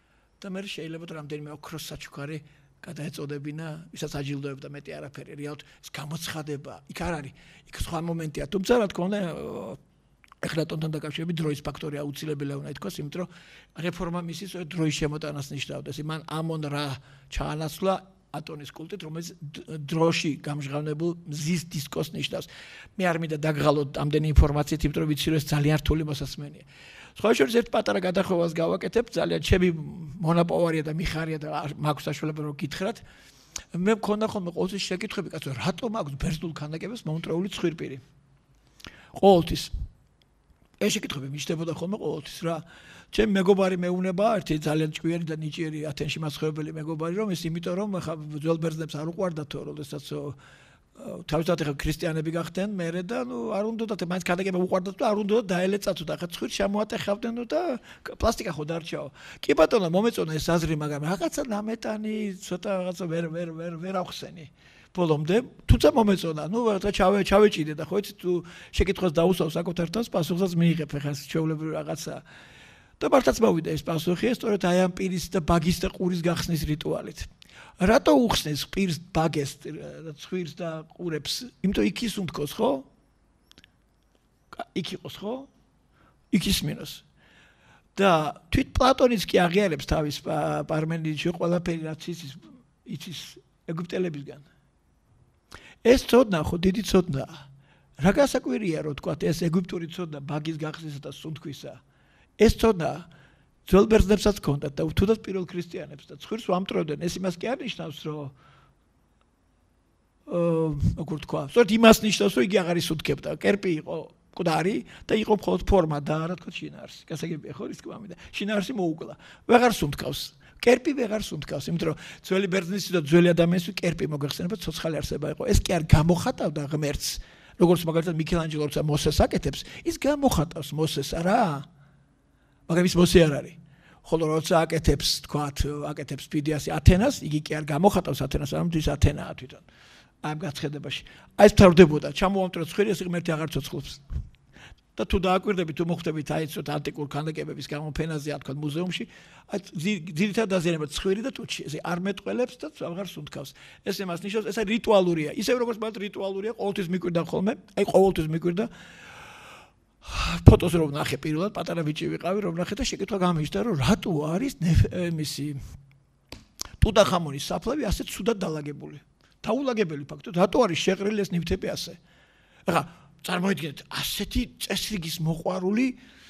და მე შეიძლება რამდენიმე ოქროს საჩუქარი გადაეწოდებინა, ვისაც აჯილდოებდა მეტი არაფერი, რეალურად ეს გამოცხადება, იქ არ არის, იქ სხვა მომენტია, თუმცა რა თქმა უნდა ეხლატონთან დაკავშირებით დროის ფაქტორი აუცილებელია უნდა ითქვას, იმიტომ რომ რეფორმა მისი სწორედ დროის შემოტანას ნიშნავდა. მან ამონ რა ჩაანაცვლა ატონის კულტით, რომელიც დროში გამჟღავნებულ მზის დისკოს ნიშნავს. მე არ მინდა დაგღალოთ ამდენი ინფორმაციით, იმიტომ რომ ვიცი რომ ეს ძალიან რთული მოსასმენია. სხვა შორის ერთ პატარა გადახვევას გავაკეთებ, ძალიან ჩემი მონაპოვარია და მიხარია და მაქვს საშუალება რომ გითხრათ. მე მქონდა ხოლმე ყოველთვის შეკითხვები, კაცო, რატომ აქვს ბერძნულ ქანდაკებას მომტრეული ცხვირპირი? ყოველთვის ეს შეკითხვები მიჩნდებოდა ხოლმე ყოველთვის რა. ჩემი მეგობარი მეუნება, ერთი ძალიან ჭკვიანი და ნიჭიერი ათენში მაცხოვრებელი მეგობარი, რომ ის იმიტომ რომ ხა ძველ ბერძნებს არ უყვარდათო, როდესაც თავისთავად ხა ქრისტიანები გახდნენ მერე და არ უნდათ მაინც ქანდაკება უყვარდათ და არ უნდათ დაელეწათო და ხა ცხვირს შემოატეხავდნენ და პლასტიკა ხო დარჩაო. კი ბატონო, მომეწონა ეს აზრი, მაგრამ რაღაცა ნამეტანი, ცოტა რაღაცა ვერ ახსენი. ბოლომდე, თუმცა მომეწონა, რა ჩავეჭიდე და ხო იცი თუ შეკითხვას დაუსვავ საკუთარ თავს, პასუხსაც მიიღებ ხა ჩვეულებრივი რაღაცა. და მართლაც მოვიდა ეს პასუხი, სწორედ აი ამ პირის და ბაგის და ყურის გახსნის რიტუალით. რატო უხსნეს პირს, ბაგეს, ცხვირს და ყურებს? იმიტომ იქ ის უნდქოს, ხო? იქ იყოს, ხო? იქ ისმინოს. და თვით პლატონიც კი აღიარებს თავის პარმენიდში ყველაფერი რაც იცის ეგვიპტელებისგან. ეს ცოდნა ხო დიდი ცოდნაა. რა გასაკვირია რომ თქვა ეს ეგვიპტური ცოდნა ბაგის გახსნისა და სუნთქვისა. ეს ცოდნა ძველ ბერძნებსაც ჰქონდათ და თუნდაც პირველ ქრისტიანებს და ცხვირს ვამტვრევდნენ. ეს იმას კი არ ნიშნავს რომ როგორ თქვა, სწორედ იმას ნიშნავს რომ იგი აღარ ისუნთქებდა. კერპი იყო მკვდარი და იყო მხოლოდ ფორმა და რა თქმა შინაარსი. გასაგებია ხო ის კმამი და შინაარსი მოუკლა. ვეღარ სუნთქავს. კერპი ვეღარ სუნთქავს, იმიტომ რომ ძველი ბერძნისი და ძველი ადამიანის კერპი მოგეხსენება ცოცხალი არსება იყო. ეს კი არ გამოხატავდა ღმერთს, როგორც მაგალითად მიქელანჯელო როცა მოსეს აკეთებს, ის გამოხატავს მოსეს არა? მაგრამ ის მოსე არ არის. ხოლო როცა აკეთებს, თქვათ, აკეთებს ფიდიასი ათენას, იგი კი არ გამოხატავს ათენას, არამედ ის ათენაა თვითონ. ამ გაცხედებაში. აი ეს ფთავდებოდა, ჩამოვამტვრევ ცხვირი, ეს ღმერთი აღარ ცოცხლობს. და თუ დააკვირდებით, თუ მოხვდებით აიცოთ ანტიკურ ქანდაკებების გამოფენაზე, თქვათ მუზეუმში, აი ძირითადად დაზიანება ცხვირი და ტუჩი, ესე არ მეტყველებს და აღარ სუნთქავს. ეს იმას ნიშნავს, ეს რიტუალურია. ისევ როგორც მაგათ რიტუალურია, ყოველთვის მიკვირდა ხოლმე, აი ყოველთვის მიკვირდა. ფოტოს რომ ნახე პირველად, პატარა ბიჭი ვიყავი, რომ ნახე და შეკითხვა გამიშდა, რომ რატო არის მისი ტუტანხამონის საფლავი ასე ცუდად დალაგებული. დაულაგებელი ფაქტობრივად, რატო არის შეყრილი ეს ნივთები ასე? ახლა წარმოიდგინეთ, ასეთი წესრიგის მოყვარული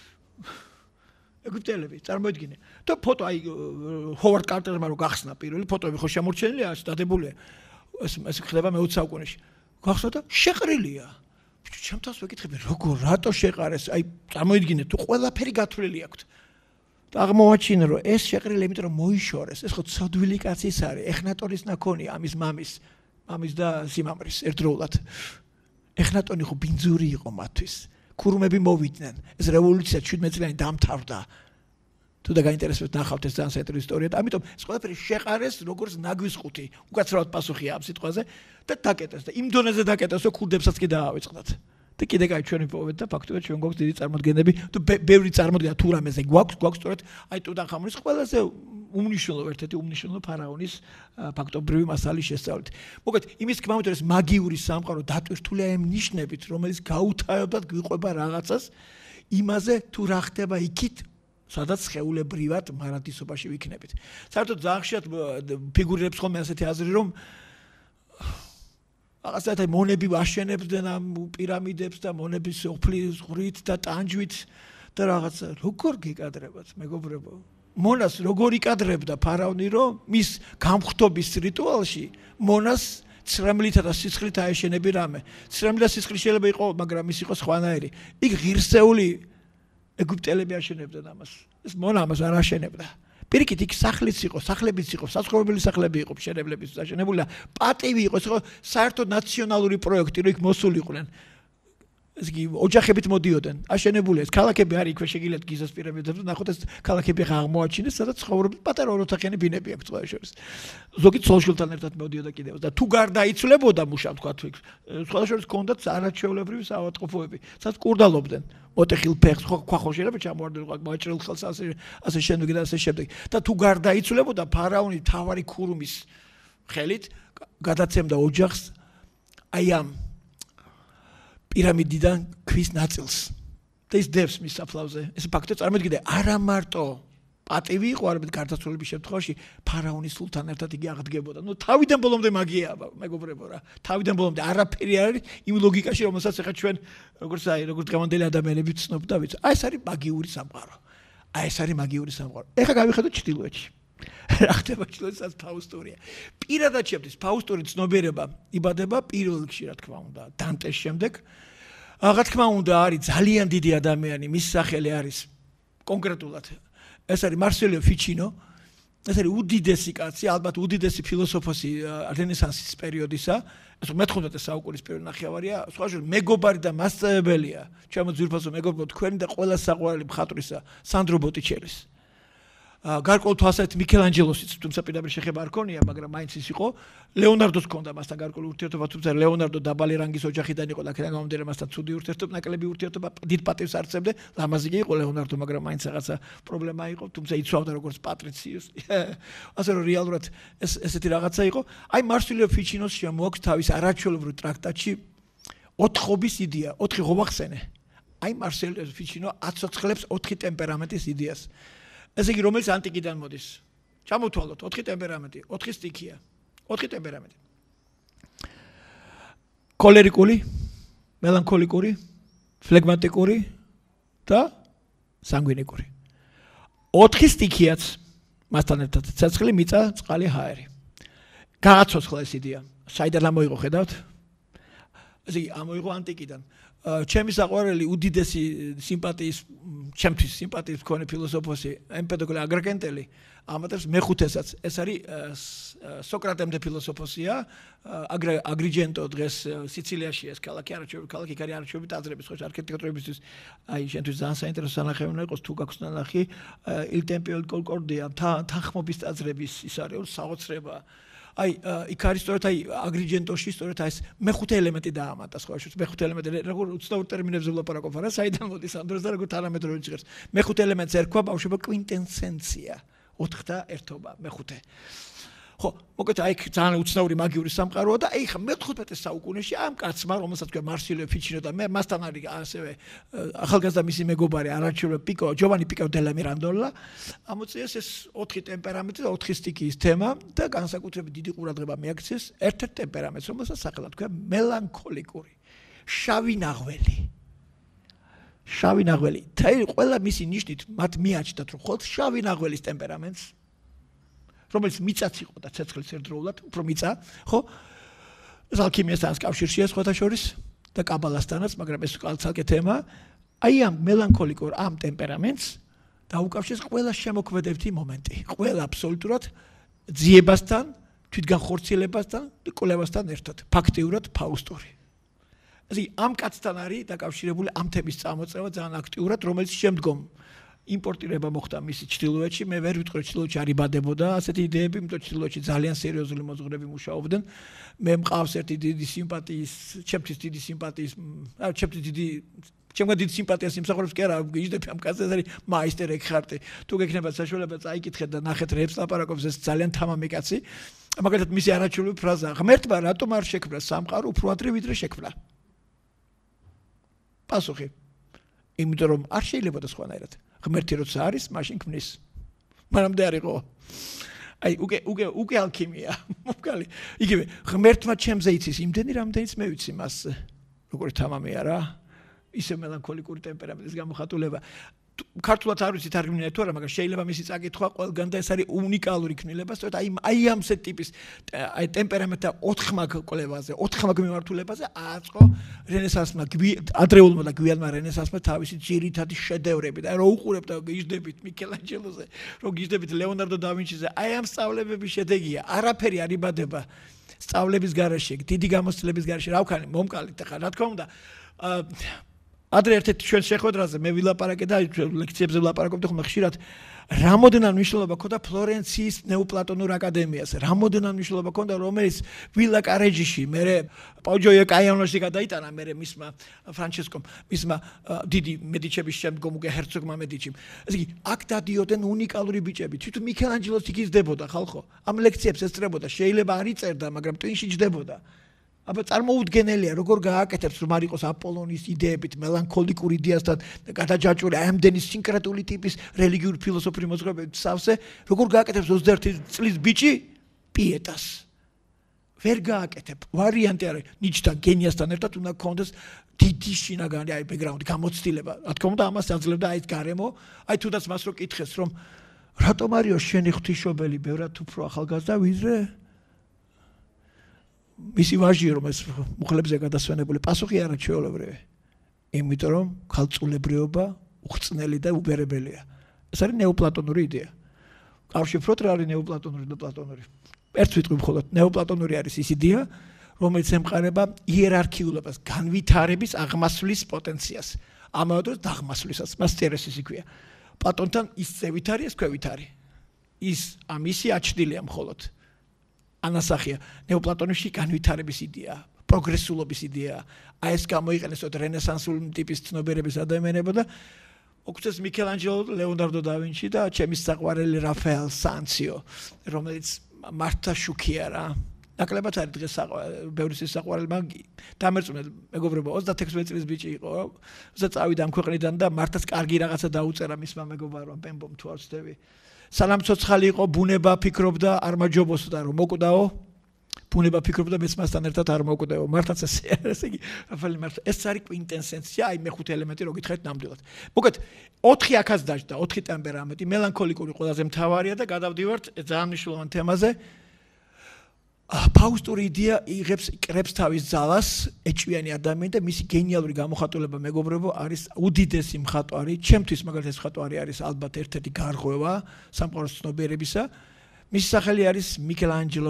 ეგვიპტელები, წარმოიდგინე. და ფოტო აი ჰოვარდ კარტერმა რო გახსნა პირველი ფოტოები ხო შემორჩენილია, ასე დადებულია. ეს ხდება მე-20 საუკუნეში. გახსნა და შეყრილია. ჩემთავს ვეკითხები, როგორ, რატო შეყარეს? აი წარმოიდგინეთ, თუ ყველაფერი გათვლილი აქვთ. და აღმოვაჩინე, რომ ეს შეყრილი იმიტომ რომ მოიშორეს, ეს ხო ცოდვილი კაცის არის, ეხნატონის ნაქონია ამის მამის და სიმამრის ერთდროულად. ეხნატონი ხო ბინძური იყო მათთვის. ქურუმები მოვიდნენ. ეს რევოლუცია 17 წლიანი დამთავრდა. თუ და გაინტერესებთ ნახავთ ეს ძალიან საინტერესო ისტორია და ამიტომ ეს ყველაფერი შეყარეს როგორც ნაგვის ყუთი. უკაცრავად პასუხია ამ სიტყვაზე და დაკეტეს და იმ დონეზე დაკეტეს, რომ ქურდებსაც კი დაავიწყდათ. და კიდე კაი ჩვენ ვიპოვეთ და ფაქტობრივად ჩვენ გვაქვს დიდი წარმოდგენები და ბევრი წარმოდგენა თუ რამეზე გვაქვს სწორედ აი ტუტანხამონის ყველაზე უმნიშვნელო ერთ-ერთი უმნიშვნელო ფარაონის ფაქტობრივი მასალის შესწავლით. მოკლედ იმის თქმით რომ ეს მაგიური სამყარო დატვირთულია ამ ნიშნებით, რომელიც გაუთავებად გვიყვება რაღაცას იმაზე თუ რა ხდება იქით სადაც ხეულებრივად მარადისობაში ვიქნებით. საერთოდ ძალიან ხშირად ფიგურირებს ხოლმე ასეთი აზრი, რომ რაღაცა მონები ვაშენებდნენ ამ პირამიდებს და მონების ოფლის ღრით და ტანჯვით და რაღაცა როგორ გიკადრებათ, მეგობრებო? მონას როგორ იკადრებდა ფარაონი, რომ მის გამხდობის რიტუალში მონას ცრემლითა და სისხლით აეშენები რამე. ცრემლი და სისხლი შეიძლება იყო, მაგრამ ის იყო სხვანაირი. იქ ღირსეული ეგვიპტელები აშენებდნენ ამას. ეს მონა ამას არ აშენებდა. პირიქით იქ სახლიც იყო, სახლებიც იყო, საცხოვრებელი სახლები იყო, მშენებლების აშენებული და პატივი იყო, ეს იყო საერთოდ ნაციონალური პროექტი, რომ იქ მოსულიყვნენ. ეს იგი ოჯახებით მოდიოდნენ. აშენებული ეს ქალაქები არის იქვე შეგიძლიათ გიზას პირამიდებზე ნახოთ ეს ქალაქები ხა აღმოაჩინეს, სადაც ცხოვრობენ პატარა ოროთახიანი ბინები აქვს ყველა შორის. ზოგი ცოლშვილთან ერთად მოდიოდა კიდევ და თუ გარდაიცვლებოდა მუშა თქვა თუ სხვა შორის ჰქონდათ არაჩვეულებრივი საავადმყოფოები, სადაც კურდალობდნენ. მოტეხილ ფეხს ხო შეიძლება ჩამოვარდნენ ყვა მოაჭრილ ხელს ასე შემდეგ და ასე შემდეგ. და თუ გარდაიცვლებოდა ფარაონი თავარი ქურუმის ხელით გადაცემდა ოჯახს აი ამ პირამიდიდან ქვის ნაწილს და ის დევს მის საფლავზე. ეს ფაქტი წარმოიდგინე, არა მარტო პატივი იყო, არამედ გარდაცვალების შემთხვევაში ფარაონის სულთან ერთად იგი აღდგებოდა. ნუ თავიდან ბოლომდე მაგიაა, მეგობრებო რა. თავიდან ბოლომდე არაფერი არ არის იმ ლოგიკაში, რომელსაც ახლა ჩვენ როგორც დღევანდელი ადამიანები ვცნობ და ვიცი. აი ეს არის მაგიური სამყარო. აი ეს არის მაგიური სამყარო. ეხლა გავიხედოთ ჩრდილოეთში. რა ხდება ჩრდილოეთსაც ფაუსტურია. პირადად შეფთვის ფაუსტური ცნობიერება იბადება პირველ რიგში, რა თქმა უნდა, დანტეს შემდეგ. რა თქმა უნდა, არის ძალიან დიდი ადამიანი, მის სახელი არის კონკრეტულად ეს არის მარსელიო ფიჩინო. ეს არის უდიდესი კაცი, ალბათ უდიდესი ფილოსოფოსი რენესანსის პერიოდისა. ეს 19 საუკუნის პირველი ნახევარია, სხვა შორის მეგობარი და მასწავლებელია. ჩემო ძვირფასო მეგობრებო, თქვენი და ყველა საყვარელი მხატვრისა, სანდრო ბოტიჩელის. გარკვეულ თვალსაზრისით მიქელანჯელოსიც, თუმცა პირდაპირ შეხება არ ქონია, მაგრამ მაინც ის იყო. ლეონარდოს ჰქონდა მასთან გარკვეული ურთიერთობა, თუმცა ლეონარდო დაბალი რანგის ოჯახიდან იყო და აქედან გამომდინარე მასთან ცუდი ურთიერთობა, ნაკლები ურთიერთობა, დიდ პატივს არცებდა. ლამაზი კი იყო ლეონარდო, მაგრამ მაინც რაღაცა პრობლემა იყო, თუმცა იცვავდა როგორც პატრიციოს. ასე რომ რეალურად ესეთი რაღაცა იყო. აი მარსელიო ფიჩინოს შემოაქვს თავის არაჩვეულებრივ ტრაქტატში 4-ობის იდეა, 4 ღომახსენე. აი მარსელიო ფიჩინო აცოცხლებს 4 ტემპერამენტის იდეას. ესე იგი რომელიც ანტიკიდან მოდის. ჩამოვთვალოთ 4 ტემპერამენტი, 4 სტიქია. 4 ტემპერამენტი. კოლერიკული, მელანქოლიკური, ფლეგმატიკური და სანგვინიკური. 4 სტიქიაც მასთან ერთად ცეცხლი, მიწა, წყალი, ჰაერი. გააცოცხლა ეს იდეა. საიდან ამოიღო ხედავთ? ესე იგი ამოიღო ანტიკიდან. ჩემი საყვარელი უდიდესი სიმპათიის, ჩემთვის სიმპათიის მქონე ფილოსოფოსი ემპედოკლე აგრიკენტელი ამატებს მეხუთესაც. ეს არის სოკრატემდე ფილოსოფოსია, აგრიჯენტო დღეს სიცილიაში ეს ქალაქი არაჩვეულებრივი ქალაქი არის არაჩვეულებრივი ტაძრების ხო არქიტექტურებისთვის აი შენთვის ძალიან საინტერესო სანახი უნდა იყოს თუ გაქვს ნახი Il Tempio del Concordia თანხმობის ტაძრების ის არის საოცრება. აი იქ არის სწორედ აი აგრიჯენტოში სწორედ აი ეს მეხუთე ელემენტი დაამატა სხვა შორის მეხუთე ელემენტი როგორ უცნაურ ტერმინებზე ვლაპარაკობ არა საიდან მოდის ამ დროს და როგორ თანამედროვე ჭირს მეხუთე ელემენტს ერქვა ბავშვებო კვინტენსენცია 4-და ერთობა მეხუთე ხო მოკეთ აი ძალიან უცნაური მაგიური სამყაროა და აი ხა მე-15 საუკუნეში ამ კაცმა რომელსაც ქვია მარსელიო ფიჩინო და მე მასთან არის ასევე ახალგაზრდა მისი მეგობარი არაჩვეულებრივი პიკო ჯოვანი პიკო დელა მირანდოლა ამოწიეს ეს 4 ტემპერამენტი და 4 სტიქიის თემა და განსაკუთრებით დიდი ყურადღება მიაქციეს ერთ-ერთ ტემპერამენტს რომელსაც სახელად ქვია მელანქოლიკური შავი ნაღველი შავი ნაღველი თაი ყველა მისი ნიშნით მათ მიაჩნდათ რომ ხოლმე შავი ნახველის ტემპერამენტს რომელიც მიწაც იყო და ცეცხლის ერთდროულად, უფრო მიწა, ხო? ეს ალქიმიასთან კავშირშია სხვათა შორის და კაბალასთანაც, მაგრამ ეს ცალკე თემა. აი ამ მელანქოლიკურ ამ ტემპერამენტს დაუკავშირეს ყველა შემოქმედებითი მომენტი, ყველა აბსოლუტურად ძიებასთან, თვითგანხორციელებასთან და კვლევასთან ერთად, ფაქტიურად ფაუსტური. ესე ამ კაცთან არის დაკავშირებული ამ თემის წამოწევა ძალიან აქტიურად, რომელიც შემდგომ იმპორტირება მოხდა მისი ჩრდილოეთში, მე ვერ ვიტყვი ჩრდილოეთში არ იბადებოდა ასეთი იდეები, იმიტომ ჩრდილოეთში ძალიან სერიოზული მოძღვრები მუშაობდნენ. მე მყავს ერთი დიდი სიმპათიის, ჩემთვის დიდი სიმპათიის, ჩემთვის დიდი სიმპათიას იმსახურებს კი არა, გიждდები ამ კაცს, ეს არის მაისტერ ექხარტი. თუ გექნებათ საშუალება წაიკითხეთ და ნახეთ რეებს ლაპარაკობს, ეს ძალიან თამამი კაცი. მაგალითად მისი არაჩვეულებრივი ფრაზა, ღმერთმა რატომ არ შექმნა სამყარო უფრო ადრე ვიდრე შექმნა? პასუხი. იმიტომ რომ არ შეიძლება და სხვანაირად. ღმერთი როცა არის, მაშინ ქმნის. მანამდე არ იყო. აი, უკვე ალქიმია. მოკალი. იგივე, ღმერთმა ჩემზე იცის იმდენი, რამდენიც მე ვიცი მას. როგორი თამამია რა. ისე მელანქოლიკური ტემპერამენტის გამოხატულება. ქართულად არ ვიცი თარგმნია თუ არა, მაგრამ შეიძლება მისი წაკითხვა ყველგან და ეს არის უნიკალური ქმნილება, სწორედ აი ამ ტიპის აი ტემპერამენტთა 4 კვლევაზე, 4 მიმართულებაზე აწყო რენესანსმა, ადრეულმა და გვიანმა რენესანსმა თავისი ძირითადი შედევრები და რო უყურებთ და გიждდებით მიკელანჯელოზე, რო გიждდებით ლეონარდო და ვინჩიზე, აი ამ სწავლებების შედეგია, არაფერი არ იბადება სწავლების გარეშე, დიდი გამოცდილების გარეშე, რა ვქანი, მომკალით ახლა, რა თქმა უნდა ადრე ერთ-ერთი ჩვენ შეხვედრაზე მე ვილაპარაკე და ლექციებზე ვილაპარაკობდი ხოლმე ხშირად რამოდენად მნიშვნელობა ქონდა ფლორენციის ნეოპლატონურ აკადემიას რამოდენად მნიშვნელობა ქონდა რომელიც ვილა კარეჯიში მე პოჯოიო კაიანოში გადაიტანა მე მისმა ფრანჩესკომ მისმა დიდი მედიჩების შემდგომ უკვე ჰერცოგმა მედიჩიმ ესე იგი აქ დადიოდნენ უნიკალური ბიჭები თვითონ მიქელანჯელოს იქ იზრდებოდა ხალხო ამ ლექციებს ესწრებოდა შეიძლება არ იწერდა მაგრამ ტვინში ჯდებოდა აბა წარმოუდგენელია როგორ გააკეთებს რომ არ იყოს აპოლონის იდეებით მელანქოლიკურ იდეასთან გადაჯაჭვური ამდენი სინკრეტული ტიპის რელიგიური ფილოსოფიური მოძღვრებით სავსე როგორ გააკეთებს 21 წლის ბიჭი პიეტას ვერ გააკეთებ ვარიანტი არის ნიჩთან გენიასთან ერთად უნდა გქონდეს დიდი შინაგანი აი ბექგრაუნდი გამოცდილება რა თქმა უნდა ამას აძლევდა აი ეს გარემო აი თუნდაც მას რო კითხეს რომ რატომ არისო შენი ღვთისმშობელი ბევრად უფრო ახალგაზრდა ვიდრე მისი ვაჟი რომ ეს მუხლებზე გადასვენებული პასუხი არა ჩვეულებრივი იმიტომ რომ ქალწულებრიობა უხრწნელი და უბერებელია ეს არის ნეოპლატონური იდეა კავშირფროთ რა არის ნეოპლატონური და პლატონური ერთ ვიტყვი მხოლოდ ნეოპლატონური არის ის იდეა რომელიც ემყარება იერარქიულობას განვითარების აღმასვლის პოტენციას ამავე დროს დაღმასვლისას მას ტერესის იქვია პლატონთან ის წევით არის ეს ქვევით არის ის ამისი აჩნილია მხოლოდ ანასახია ნეოპლატონში განვითარების იდეა, პროგრესულობის იდეა. აი ეს გამოიყენეს რენესანსული ტიპის ცნობიერების ადამიანებმა და ოქცეს მიქელანჯელო, ლეონარდო და ვინჩი და ჩემი საყვარელი რაფაელ სანციო, რომელიც მართლა შუქია რა. ნაკლებად არის დღეს ბევრის საყვარელი მაგი. დამერწმუნე მეგობრებო 36 წლის ბიჭი იყო, როცა წავიდა ამ ქვეყნიდან და მართლაც კარგი რაღაცა დაუწერა მისმა მეგობარმა პემბომ თუ არ ვცდები. სალამცოცხალი იყო ბუნება ფიქრობდა არ მაჯობოსდა რომ მოკვდაო ბუნება ფიქრობდა მეც მასთან ერთად არ მოკვდაო მართლაც ესე იგი რაფაელი მართლა ეს არის კვინტესენცია აი მეხუთე ელემენტი რო გითხარით ნამდვილად მოკეთ 4 აქაც დაждდა 4 ტემპერამენტი მელანქოლიკური ყველაზე მთავარია და გადავდივართ ძალიან მნიშვნელოვან თემაზე ფაუსტური იდეა იღებს კრებს თავის ძალას ეჭვიანი ადამიანი და მისი გენიალური გამოხატულება მეგობრებო არის უდიდესი მხატვარი ჩემთვის მაგალითად ეს მხატვარი არის ალბათ ერთ-ერთი გარღვევა სამყაროს ცნობიერებისა მისი სახელი არის მიკელანჯელო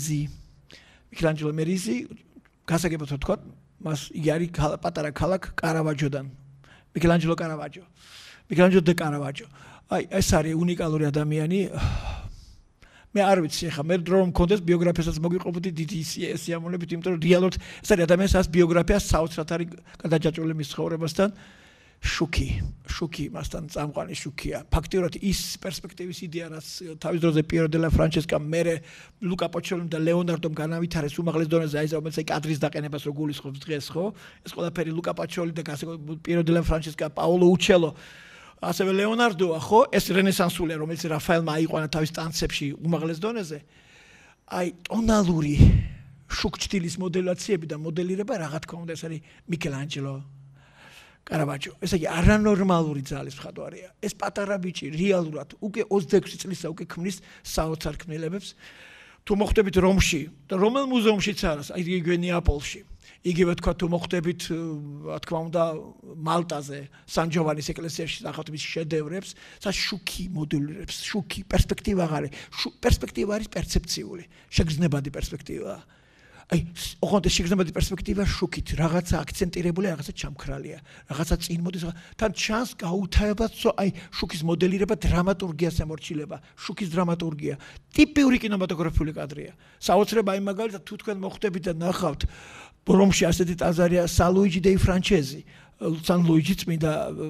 მერიზი გასაგებად ვთქვა მას იგი არის პატარა ქალაქ კარავაჯოდან მიკელანჯელო დე კარავაჯო აი ეს არის უნიკალური ადამიანი მე არ ვიცი ხა მე რომ მქონდეს ბიოგრაფიასაც მოგიყვებოდი დიდი სიამოვნებით იმიტომ რომ რეალურად ეს არის ადამიანს ას ბიოგრაფია საოცრად არის გადაჯაჭვული მის ცხოვრებასთან შუქი მასთან წამყვანი შუქია ფაქტიურად ის პერსპექტივის იდეა რაც თავის დროზე პიერო დე ლა ფრანჩესკა მერე ლუკა პოჩოლიმ და ლეონარდომ განავითარეს უმაღლეს დონეზე აი ეს კადრის დაყენებას რო გულისხმობს დღეს ხო ეს ყველაფერი ლუკა პოჩოლი და პიერო დე ლა ფრანჩესკა პაოლო უჩელო ასევე ლეონარდოა ხო ეს რენესანსულია რომელიც რაფაელმა აიყვანა თავის ტანცებში უმაღლეს დონეზე აი ტონალური შუქჩტილის მოდელაციები და მოდელირება რა თქმა უნდა ეს არის მიკელანჯელო კარავაჯო ესე იგი არანორმალური ძალის მხატვარია ეს პატარა ბიჭი რეალურად უკვე 26 წლისა უკვე ქმნის საოცარ ქმნილებებს თუ მოხვდებით რომში და რომელ მუზეუმშიც არის აი იგივე ნეაპოლში იგივე თქვა თუ მოხვდებით რა თქმა უნდა მალტაზე სან-ჯოვანის ეკლესიაში ნახავთ მის შედევრებს და შუქი მოდელირებს შუქი პერსპექტივა არის პერსპექტივა არის პერცეფციული შეგრძნებადი პერსპექტივა აი ოღონდ შეგრძნებადი პერსპექტივა შუქით რაღაცა აქცენტირებული რაღაცა ჩამქრალია რაღაცა წინ მოდის თან ჩანს გაუთავებად აი შუქის მოდელირება დრამატურგიას ემორჩილება შუქის დრამატურგია ტიპიური კინემატოგრაფიული კადრია საოცრება აი მაგალითად თუ თქვენ მოხვდებით და ნახავთ რომში ასეთი ტაძარია სალუიჯი დეი ფრანჩეზი სან ლუიჯი წმინდა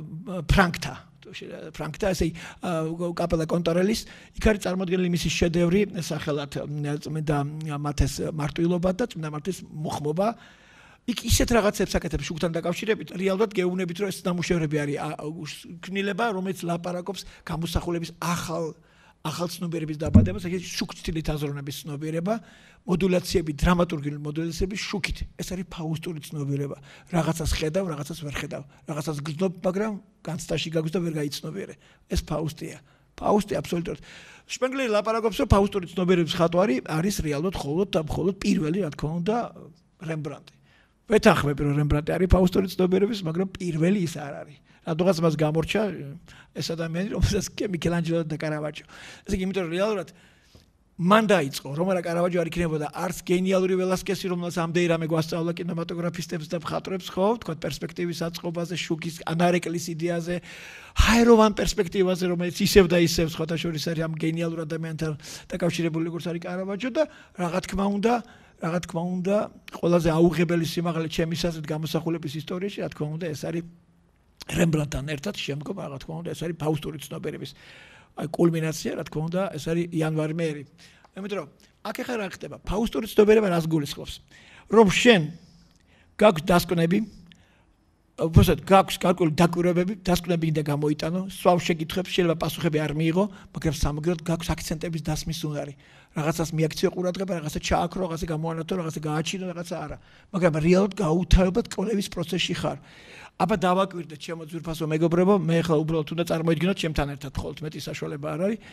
ფრანკთა ესე კაპელა კონტორელის იქ არის წარმოდგენილი მისი შედევრი სახელად წმინდა მათეს მარტვილობა და წმინდა მართლის მოხმობა იქ ისეთ რაღაცებს აკეთებს შუქთან დაკავშირებით რეალურად გეუბნებით რომ ეს ნამუშევრები არის ქმნილება რომელიც ლაპარაკობს გამოსახულების ახალ ცნობიერების დაბადებას ეს შუქჩtildeით აზროვნების ცნობიერება მოდულაციები დრამატურგიული მოდულაციები შუქით ეს არის ფაუსტური ცნობიერება რაღაცას ხედავ რაღაცას ვერ ხედავ რაღაცას გრძნობ მაგრამ განცდაში გაგვს და ვერ გაიცნობიერე ეს ფაუსტია აბსოლუტურად შპენგლერი ლაპარაკობს რომ ფაუსტური ცნობიერების ხატვარი არის რეალურად მხოლოდ პირველი რა თქმა უნდა რემბრანდტი ვეთანხმები რომ რემბრანდტი არის ფაუსტური ცნობიერების მაგრამ პირველი ის არ არის რადგანაც მას გამორჩა ეს ადამიანი რომელსაც მიკელანჯელო და კარავაჯო ესე იგი იმიტომ რომ რეალურად მან დაიწყო რომ არა კარავაჯო არ იქნებოდა არც გენიალური ველასკესი რომელსაც ამდენი რამე გვასწავლა კინემატოგრაფისტებს და მხატვრებს ხო თქვა პერსპექტივის აწყობაზე შუქის ანარეკლის იდეაზე ჰაეროვან პერსპექტივაზე რომელიც ისევ და ისევ სხვათა შორის არის ამ გენიალურ ადამიანთან დაკავშირებული როგორც არის კარავაჯო და რა თქმა უნდა ყველაზე აუღებელი სიმაღლე ჩემი აზრით გამოსახულების ისტორიაში რა თქმა უნდა ეს არის რემბრანდტთან ერთად შემდგომ რა თქმა უნდა ეს არის ფაუსტური ცნობიერების აი კულმინაცია რა თქმა უნდა ეს არის იანვარი მერი იმიტომ რომ აქ ახლა რა ხდება ფაუსტური ცნობიერება რას გულისხმობს რომ შენ გაქვს დასკვნები უბრალოდ გაქვს გარკვეული დაკვირვებები დასკვნები უნდა გამოიტანო სვავ შეკითხვებს შეიძლება პასუხები არ მიიღო მაგრამ სამაგერად გაქვს აქცენტების დასმის უნარი რაღაცას მიაქციო ყურადღება რაღაცა ჩააქრო რაღაცა გამოანათო რაღაცა გააჩინო რაღაცა არა მაგრამ რეალურად გაუთავებად კვლევის პროცესში ხარ აბა დავაკვირდეთ ჩემო ძვირფასო მეგობრებო მე ხა უბრალოდ უნდა წარმოიდგინოთ ჩემთან ერთად ხოლმე მეტი საშუალება არ არის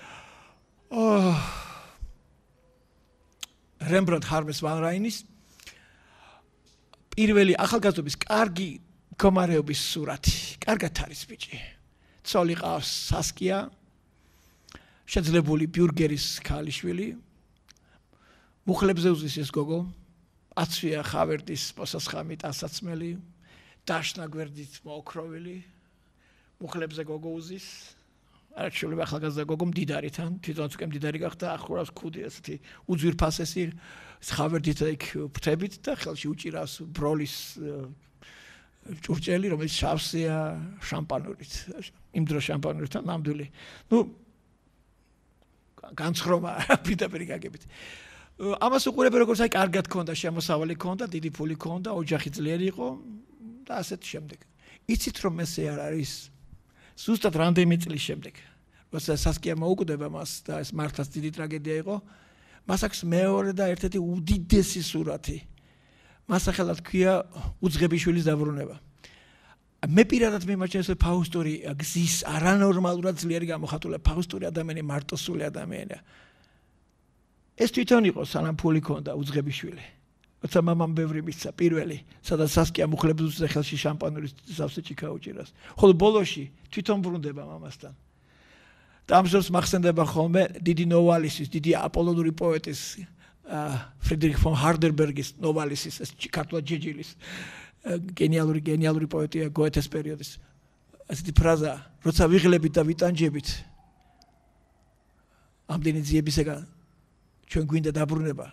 რემბრანდტ ჰარმეს ვან რაინის პირველი ახალგაზრდობის კარგი მდგომარეობის სურათი კარგად არის ბიჭი ცოლი ყავს სასკია შეძლებული ბიურგერის ქალიშვილი მუხლებზე უზის ეს გოგო აცვია ხავერდის მოსასხამი ტანსაცმელი დაშნა გვერდით მოოქროვილი მუხლებზე გოგო უზის არჩეული ახალგაზრდა გოგო მდიდარიდან თვითონაც უკვე მდიდარი გახდა ახურავს ქუდი ესეთი უძვირფასესი ხავერდით იქ ფრთებით და ხელში უჭირავს ბროლის ჭურჭელი რომელიც შავსია შამპანურით იმ დროს შამპანურით ნამდვილი განცხრომა პირდაპირ გაგებით ამას უყურებ როგორც აი კარგად ქონდა შემოსავალი ქონდა დიდი ფული ქონდა ოჯახი ძლიერი იყო და ასეთ შემდეგ იცით რომ ესე არ არის ზუსტად რამდენიმე წლის შემდეგ როცა სასკია მოუკვდება მას და ეს მართლაც დიდი ტრაგედია იყო მას აქვს მეორე და ერთ-ერთი უდიდესი სურათი მას სახელად ქვია უძღებიშვილის დაბრუნება მე პირადად მიმაჩნევს რომ ფაუსტური გზის არანორმალურად ძლიერი გამოხატულება ფაუსტური ადამიანი მარტოსული ადამიანია ეს თვითონ იყო სანამ ფული ქონდა უძღებიშვილი როცა მამამ ბევრი მისცა პირველი სადაც სასკია მუხლებზე ხელში შამპანურის სავსე ჭიქა უჭირავს ხოლო ბოლოში თვითონ ბრუნდება მამასთან და ამ დროს მახსენდება ხოლმე დიდი ნოვალისის დიდი აპოლონური პოეტის ფრიდრიხ ფონ ჰარდერბერგის ნოვალისის ეს ქართულად ჯეჯილის გენიალური პოეტია გოეთეს პერიოდის ასეთი ფრაზა როცა ვიღლებით და ვიტანჯებით ამდენი ძიებისგან ჩვენ გვინდა დაბრუნება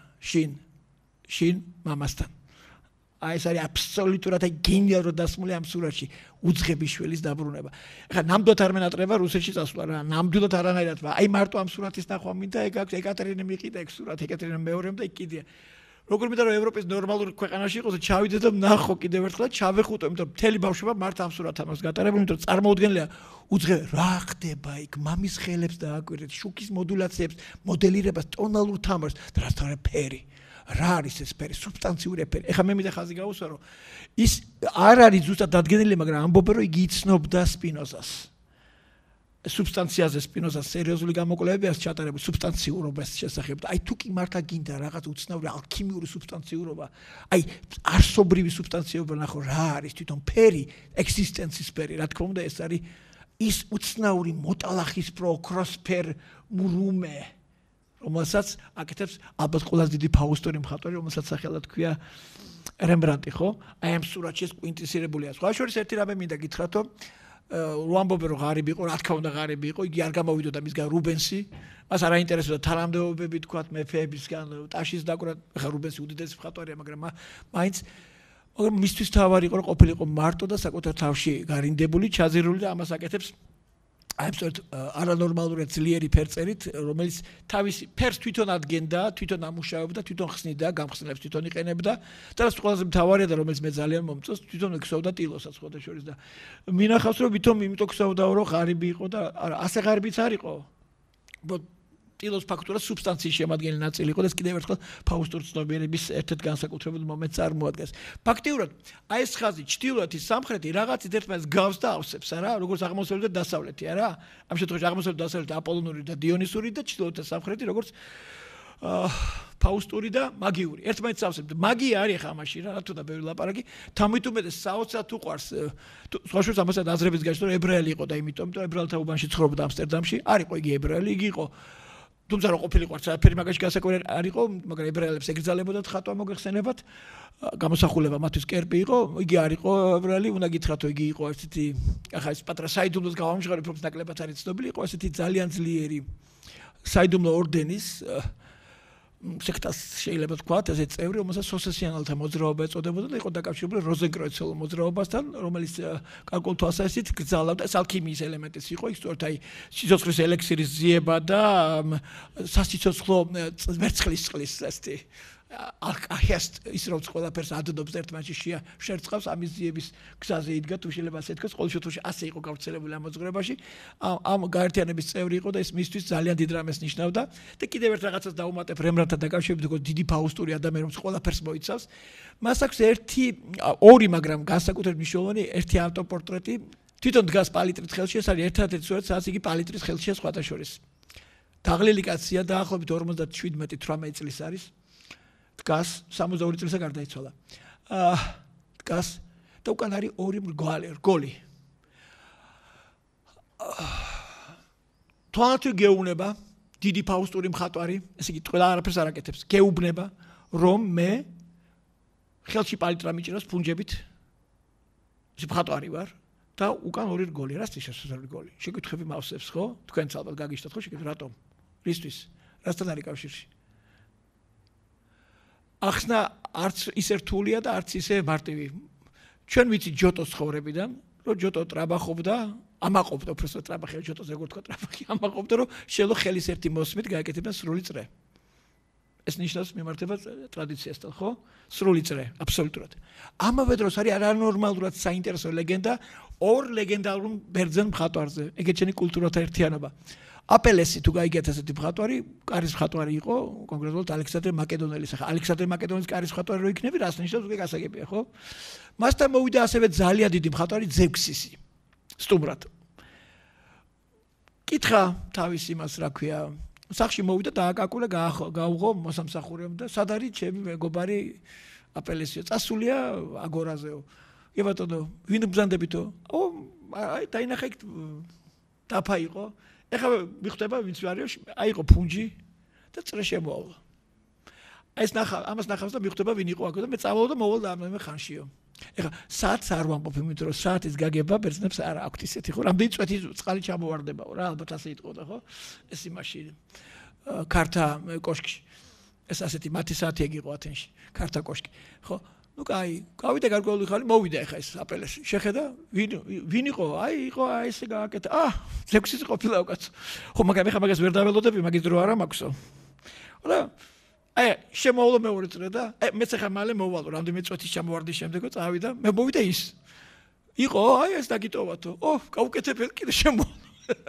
შინ მამასთან აი ეს არის აბსოლუტურად გენიალურად დასმული ამ სურათში უძღებიშვილის დაბრუნება ეხლა ნამდვილად არ მენატრება რუსეთში წასვლა რა ნამდვილად არანაირად აი მარტო ამ სურათის ნახვა მინდა ეგ აქვს ეკატერინე მიყიდა ეგ სურათი ეკატერინე მეორემ და იქ კიდია როგორ მინდა რომ ევროპის ნორმალური ქვეყანაში იყოს და ჩავიდე და ნახო კიდევ ერთხელ ჩავეხუტო იმიტომ რომ მთელი ბავშვობა მართ ამ სურათს ამას გატარებული იმიტომ რომ წარმოუდგენელია რა ხდება იქ მამის ხელებს დააკვირდეთ შუქის მოდულაციებს მოდელირებას ტონალურ თამარს და რაც თორე ფერი რა არის ეს ფერი სუბსტანციური ფერი ეხლა მე მინდა ხაზი გავუსვა რომ ის არ არის ზუსტად დადგენილი მაგრამ ამბობენ რომ იგი იცნობდა სპინოზას სუბსტანციაზე სპინოზას სერიოზული გამოკვლევებია ჩატარებული სუბსტანციურობას შესახებ და აი თუ კი მართლა გინდა რაღაც უცნაური ალქიმიური სუბსტანციურობა აი არსობრივი სუბსტანციურობა ნახო რა არის თვითონ ფერი ექსისტენციის ფერი რა თქმა უნდა ეს არის ის უცნაური მოტალახისფრო ოქროსფერ მურუმე რომელსაც აკეთებს ალბათ ყველაზე დიდი ფაუსტური მხატვარი რომელსაც სახელად ქვია რემბრანდტი ხო აი ამ სურათში ეს კვინტესირებულია სხვა შორის ერთი რამე მინდა გითხრათ რომ რუამბობე რომ ღარიბი იყო რა თქმა უნდა ღარიბი იყო იგი არ გამოვიდოდა მისგან რუბენსი მას არ აინტერესებდა თანამდებობები თქვათ მეფეებისგან ტაშის დაკვრა ხა რუბენსი უდიდესი მხატვარია მაგრამ მაინც მაგრამ მისთვის თავარი იყო რომ ყოფილიყო მარტო და საკუთარ თავში გარინდებული ჩაზირული და ამას აკეთებს აი სწორედ არანორმალურად ძლიერი ფერწერით რომელიც თავისი ფერს თვითონ ადგენდა თვითონ ამუშავებდა თვითონ ხსნიდა გამხსნელებს თვითონ იყენებდა და რაც ყველაზე მთავარია და რომელიც მე ძალიან მომწონს თვითონ ექსოვდა ტილოსაც ხოდა შორის და მინახავს რომ ვითომ იმიტომ ქსოვდაო რომ ღარიბი იყო და არა ასე ღარიბიც არ იყო ტილოს ფაქტურად სუბსტანციის შემადგენელი ნაწილი იყო და ეს კიდევ ერთხელ ფაუსტური ცნობიერების ერთ-ერთ განსაკუთრებულ მომენტს წარმოადგენს. ფაქტიურად აი ეს ხაზი ჩრდილოეთი სამხრეთი რაღაცით ერთმანეთს გავს და ავსებს არა როგორც აღმოსავლეთი და დასავლეთი არა ამ შემთხვევაში აღმოსავლეთი და დასავლეთი აპოლონური და დიონისური და ჩრდილოეთი და სამხრეთი როგორც ფაუსტური და მაგიური ერთმანეთს ავსებს მაგია არის ხა ამაში რა თქმა უნდა ბევრი ლაპარაკი თამით უმეტეს საოცრად უყვარს სხვა შორის ამასაც აზრების გაჩნდა რომ ებრაელი იყო და იმიტომ რომ ებრაელთა უბანში ცხოვრობდა ამსტერდამში არ იყო იგი ებრაელი იგი იყო თუმცა რომ ყოფილიყო არც მაგაში გასაკვირი არ იყო, მაგრამ ებრაელებს ეკრძალებოდათ ხატვა მოგეხსენებათ. გამოსახულება მათთვის კერპი იყო, იგი არ იყო ებრაელი, უნდა გითხრათ, იგი იყო ესეთი, ახლა ეს პატრა საიდუმლოს გავამჟღავნებ, რომ ნაკლებად არის ცნობილი, იყო ესეთი ძალიან ძლიერი საიდუმლო ორდენის სექტას შეიძლება ვთქვათ, ესე წევრი, რომელსაც სოსესიანალთა მოძრაობა ეწოდებოდა და იყო დაკავშირებული როზენკროიცელ მოძრაობასთან, რომელიც კალკულ თვალსაზრისით გრძალავდა ალქიმიის ელემენტიც იყო, ის სწორედ აი სიცოცხლის ელექსირის ძიება და სასიცოცხლო ვერცხლის წყლის ესეთი არქაიას ის რომ ყველაფერს ადდობს ერთმანეთში შეერწყავს ამის ძიების გზაზე იდგა თუ შეიძლება ასე ითქვას ყოველ შემთხვევაში ასე იყო გავრცელებული ამ მოძღვრებაში ამ გაერთიანების წევრი იყო და ეს მისთვის ძალიან დიდ რამეს ნიშნავდა და კიდევ ერთ რაღაცას დაუმატებ რემბრანდთან დაკავშირებით როგორც დიდი ფაუსტური ადამიანი რომელიც ყველაფერს მოიცავს მას აქვს ორი მაგრამ განსაკუთრებით მნიშვნელოვანი ერთი ავტოპორტრეტი თვითონ დგას პალიტრის ხელში ეს არის ერთადერთი სურათი სადაც იგი პალიტრის ხელშია სხვათა შორის დაღლილი კაცია დაახლოებით 57-18 წლის არის დგას 62 წელსა გარდაიცვალა. დგას და უკან არის ორი რგოლი. თვალთი გეუბნება დიდი ფაუსტური მხატვარი, ესე იგი ყველა არაფერს არ აკეთებს. გეუბნება რომ მე ხელში პალიტრა მიჭირავს ფუნჯებით. ეს მხატვარი ვარ და უკან ორი რგოლი. რასთვის შესაძლებელი რგოლი? შეკითხები მავსებს ხო? თქვენც ალბათ გაგიშტოთ ხო შეკითხები რატომ? რისთვის? რასთან არის კავშირში? ახსნა არც ისე რთულია და არც ისე მარტივი. ჩვენ ვიცი ჯოტოს ცხოვრებიდან, რომ ჯოტო ტრაბახობდა, ამაყობდა უბრალოდ ტრაბახი, ჯოტოს როგორ თქვა ტრაბახი, ამაყობდა, რომ შელო ხელის ერთი მოსმით გააკეთებდა სრული წრე. ეს ნიშნავს მიმართება ტრადიციასთან, ხო? სრული წრე, აბსოლუტურად. ამავე დროს არის არანორმალურად საინტერესო ლეგენდა ორ ლეგენდარულ ბერძენ მხატვარზე. ეგეც ჩვენი კულტურათა ერთიანობა. აპელესი თუ გაიგეთ ასეთი მხატვარი, კარის მხატვარი იყო, კონკრეტულად ალექსანდრე მაკედონელის. ახლა ალექსანდრე მაკედონელის კარის მხატვარი რო იქნები, რას ნიშნავს უკვე გასაგებია, ხო? მასთან მოვიდა ასევე ძალიან დიდი მხატვარი ზევქსისი. სტუმრად. კითხა თავის იმას, რა ქვია, სახში მოვიდა დააკაკულა, გაუღო მოსამსახურემ და სად არის ჩემი მეგობარი აპელესიო? წასულია აგორაზეო. კი ბატონო, ვინ ბრძანდებითო? აი დაინახა იქ დაფა იყო. ეხლა მიხვდება ვინც არისო, აიყო ფუნჯი და წრე შემოავლა. ეს ამას ნახავს და მიხვდება ვინ იყო აქ და მე წავალ და მოვალ და ამავე ხანშიო. ეხლა საათს არ ვამბობ, იმიტომ რომ საათის გაგება ბერძნებს არ აქვს ისეთი ხო, რამდენი წვეთი წყალი ჩამოვარდებაო რა, ალბათ ასე იტყოდა ხო? ეს იმაში ქართა კოშკში. ეს ასეთი მათი საათი ეგ იყო ათენში, ქართა კოშკი. ხო? ну кай, გავიდა გარკვეული ხანი, მოვიდა ეხა ეს აპელესი. შეხედა, ვინ იყო? აი, იყო ესე გააკეთა. ზექსისი ყოფილა უკაც. ხო, მაგრამ ეხა მაგას ვერ დაველოდები, მაგის დრო არა მაქვსო. რა? აი, შემოვლა მეორე წრე და მეც ეხა მალე მოვალო, რამდენი წუთის ჩამოვარდის შემდეგო წავიდა, მე მოვიდა ის. იყო, აი ეს დაგიტოვათო. გავუკეთებ კიდე შემოვალ.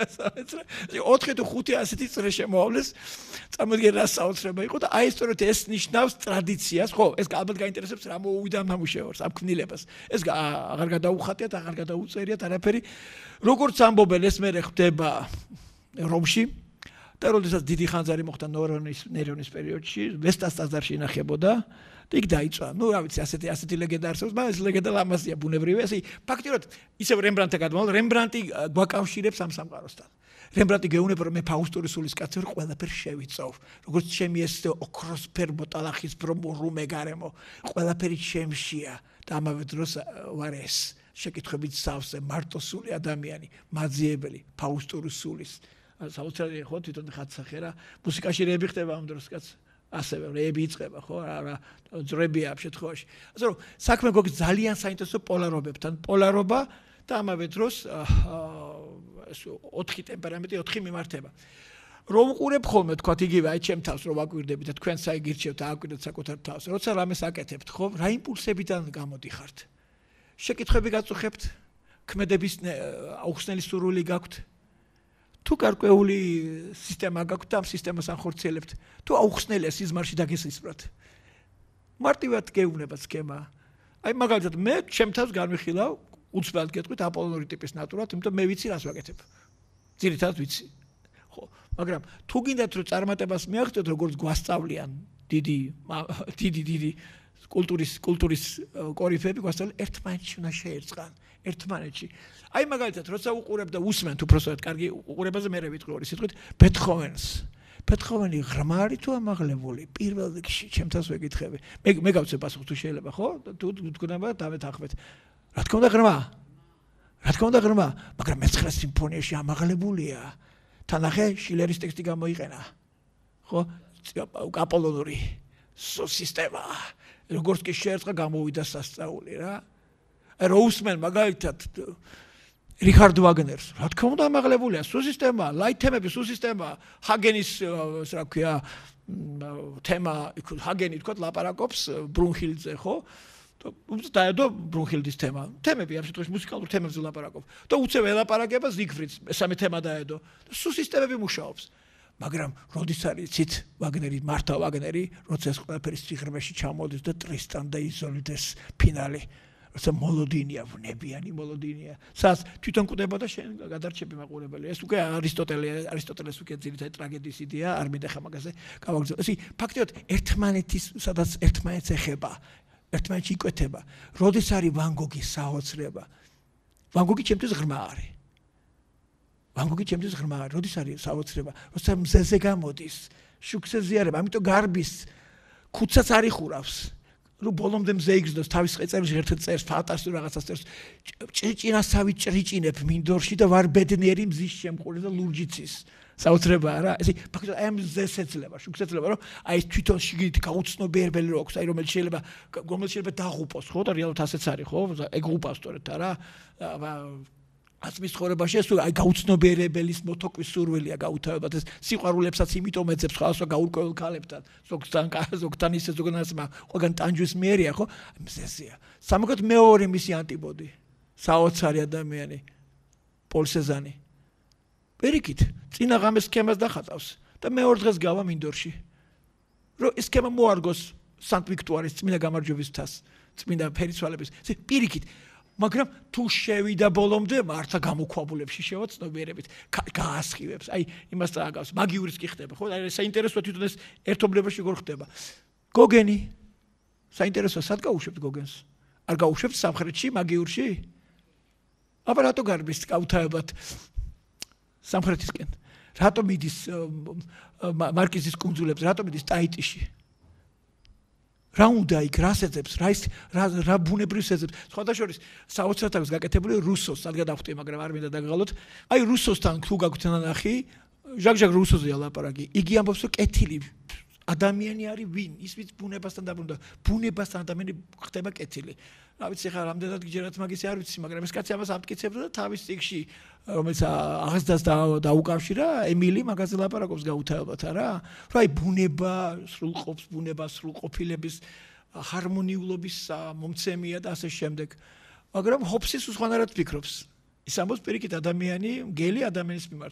4 თუ 5 ასეთი წრე შემოავლეს. წარმოიდგინე რა საოცრება იყო და აი სწორედ ეს ნიშნავს ტრადიციას, ხო? ეს ალბათ გაინტერესებს რა მოუვიდა ამ ნამუშევარს, ამ ქმნილებას. ეს აღარ გადაუხატიათ, აღარ გადაუწერიათ არაფერი. როგორც ამბობენ, ეს მე ხდება რომში და როდესაც დიდი ხანძარი მოხდა ნერონის პერიოდში, ვესტას ტაძარში ინახებოდა და იქ დაიწვა. ну რა ვიცი, ასეთი ლეგენდა არსებობს, მაგრამ ეს ლეგენდა ლამაზია, ბუნებრივია. ესე ფაქტიურად ისევ რემბრანდტთან გადმოვალ, რემბრანდტი გვაკავშირებს ამ სამყაროსთან. რემბრანდტი გეუბნება რომ მე ფაუსტური სულისკაცი ვარ, ყველაფერს შევიწოვ. როგორც ჩემი ეს ოქროსფერ მოტალახისფრო რუმე გარემო, ყველაფერი ჩემშია და ამავე დროს ვარ ეს შეკითხვებით სავსე, მარტოსული ადამიანი, მაძიებელი, ფაუსტური სულის. საოცარი ხო თვითონ ხატსახე რა, მუსიკაში რეები ხდება ამ დროს კაც. ასევე რეები იწყება ხო რა ძრებია ამ შემთხვევაში. ასე რომ საქმე გოგ ძალიან საინტერესო პოლარობებთან, პოლარობა და ამავე დროს ეს 4 ტემპერამენტი 4 მიმართება. რომ უყურებ ხოლმე თქვათ იგივე აი ჩემ თავს რომ აკვირდებით და თქვენ საიგირჩევთ აკვირდეთ საკუთარ თავს. როცა რამეს აკეთებთ ხო, რა იმპულსებიდან გამოდიხართ? შეკითხები გაწუხებთ? ქმედების აუხსნელი სურვილი გაქვთ? თუ გარკვეული სისტემა გაქვთ, ამ სისტემას ანხორციელებთ, თუ აუხსნელია სიზმარში დაგესისმრათ. მარტივად გეუბნება სქემა. აი მაგალითად მე ჩემ თავს განვიხილავ, უცბად გეტყვით აპოლონური ტიპის ნატურად, იმიტომ მე ვიცი რას ვაკეთებ. ძირითადად ვიცი. ხო, მაგრამ თუ გინდათ რომ წარმატებას მიაღწიოთ, როგორც გვასწავლიან დიდი კულტურის კორიფეები გვასწავლიან, ერთმანეთში უნდა შეერწყან, ერთმანეთში. აი მაგალითად, როცა უყურებ და უსმენთ უბრალოდ კარგი უყურებაზე მე ვიტყვი ორი სიტყვით, ბეთჰოვენს. პეტროვანი ღრმარი თუ ამაღლებული? პირველ რიგში ჩემთანს ვეკითხები. მე გავცე პასუხს თუ შეიძლება, ხო? თუ თქვენება დავეთანხმეთ. რა თქმა უნდა ღრმა. რა თქმა უნდა ღრმა, მაგრამ მე-9 სიმფონიაში ამაღლებულია. თანახე შილერის ტექსტი გამოიყენა. ხო? აპოლონური სისტემა. როგორც კი შეერწყა გამოვიდა სასწაული რა. როუსმენ მაგალითად რიხარდ ვაგნერს, რა თქმა უნდა ამაღლებულია, სუსისტემა, ლაითემები სუსისტემა, ჰაგენის რა ქვია თემა, ჰაგენი თქვა ლაპარაკობს ბრუნჰილდზე, ხო? დაედო ბრუნჰილდის თემა. თემები ამ შემთხვევაში მუსიკალურ თემებზე ლაპარაკობ. და უცებ ელაპარაკება ზიგფრიდს, მესამე თემა დაედო. სუსისტემები მუშაობს. მაგრამ როდის არის ცით ვაგნერი, მართა ვაგნერი, როცა ეს ყველაფერი სიღრმეში ჩამოდის და ტრისტან და იზოლდეს ფინალი. როცა მოლოდინია, ვნებიანი მოლოდინია. სას თვითონ კვდება და შენ გადარჩები მაყურებელი. ეს უკვე არისტოტელეს უკვე ძირითადი ტრაგედიის იდეა, არ მინახა მაგაზე გავაგრძელო. ესე ფაქტიურად ერთმანეთის სადაც ერთმანეთს ეხება, ერთმანეთში იკვეთება. როდის არის ვან გოგის საოცრება? ვან გოგი ჩემთვის ღრმა არის. ვან გოგი ჩემთვის ღრმა არის. როდის არის საოცრება? როცა მზეზე გამოდის, შუქზე ზიარება, ამიტომ გარბის ქუცაც არ იხურავს. ნუ ბოლომდე მზე იგრძნოს თავის წერილში ერთ-ერთ წერს ფანტასტიკურ რაღაცას წერს. ჭრიჭინასავით ჭრიჭინებ მინდორში და ვარ ბედნიერი მზის შემყური და ლურჯიცის. საოცრებაა რა. ესე ფაქტობრივად აი ამ მზეს ეძლება, შუქს ეძლება, რომ აი თვითონ შიგნით გაუცნობიერებელი რო აქვს, აი რომელიც შეიძლება დაღუპოს, ხო? და რეალურად ასეც არის, ხო? ეგღუპავს სწორედ რა. აცმის ცხოვრებაში ეს აი გაუცნობიერებელის მოთოკვის სურვილია გაუთავებად ეს სიყვარულებსაც იმიტომ ეძებს ხალხს გაურკვეველ ქალებთან ზოგთან ისე ზოგან ასმა ყველგან ტანჯვის მიერია ხო მზეზია სამაგოდ მეორე მისი ანტიპოდი საოცარი ადამიანი პოლ სეზანი პერიკით წინა ღამეს სქემას დახატავს და მეორე დღეს გავა მინდორში რომ ეს სქემა მოარგოს სანქტ-ვიქტუარის წმინდა გამარჯვების თას წმინდა ფერიცვალების პირიქით მაგრამ თუ შევიდა ბოლომდე მართა გამოქვაბულებში შევაცნობიერებით გაასხივებს აი იმას წააგავს მაგიურიც კი ხდება ხო აი საინტერესოა თვითონ ეს ერთობლებაში როგორ ხდება გოგენი საინტერესოა სად გაუშვებთ გოგენს არ გაუშვებთ სამხრეთში მაგიურში აბა რატო გარბის გაუთავებად სამხრეთისკენ რატო მიდის მარკიზის კუნძულებზე რატო მიდის ტაიტიში რა უნდა იქ რას ეძებს რა ბუნებრივს ეძებს სხვადასხვა საოცრად აქვს გაკეთებული რუსოს სად გადავხვდი მაგრამ არ მინდა დაგღალოთ აი რუსოსთან თუ გაგვთ ნახი ჟაკ რუსოზეა ლაპარაკი იგი ამბობს რომ კეთილი ადამიანი არის ვინ ის ვიც ბუნებასთან დაბრუნდა ბუნებასთან ადამიანი ხდება კეთილი რა ვიცი ხა რამდენად გიჯერათ მაგის არ ვიცი მაგრამ ეს კაცი ამას ამტკიცებდა და თავის წიგში რომელიც აღზრდას დაუკავშირა ემილი მაგაზე ლაპარაკობს გაუთავებად რა აი ბუნება სრულყოფს ბუნება სრულყოფილების ჰარმონიულობის მომცემია და ასე შემდეგ მაგრამ ჰობსი სხვანაირად ფიქრობს ის ამბობს პირიქით ადამიანი მგელი ადამიანის მიმართ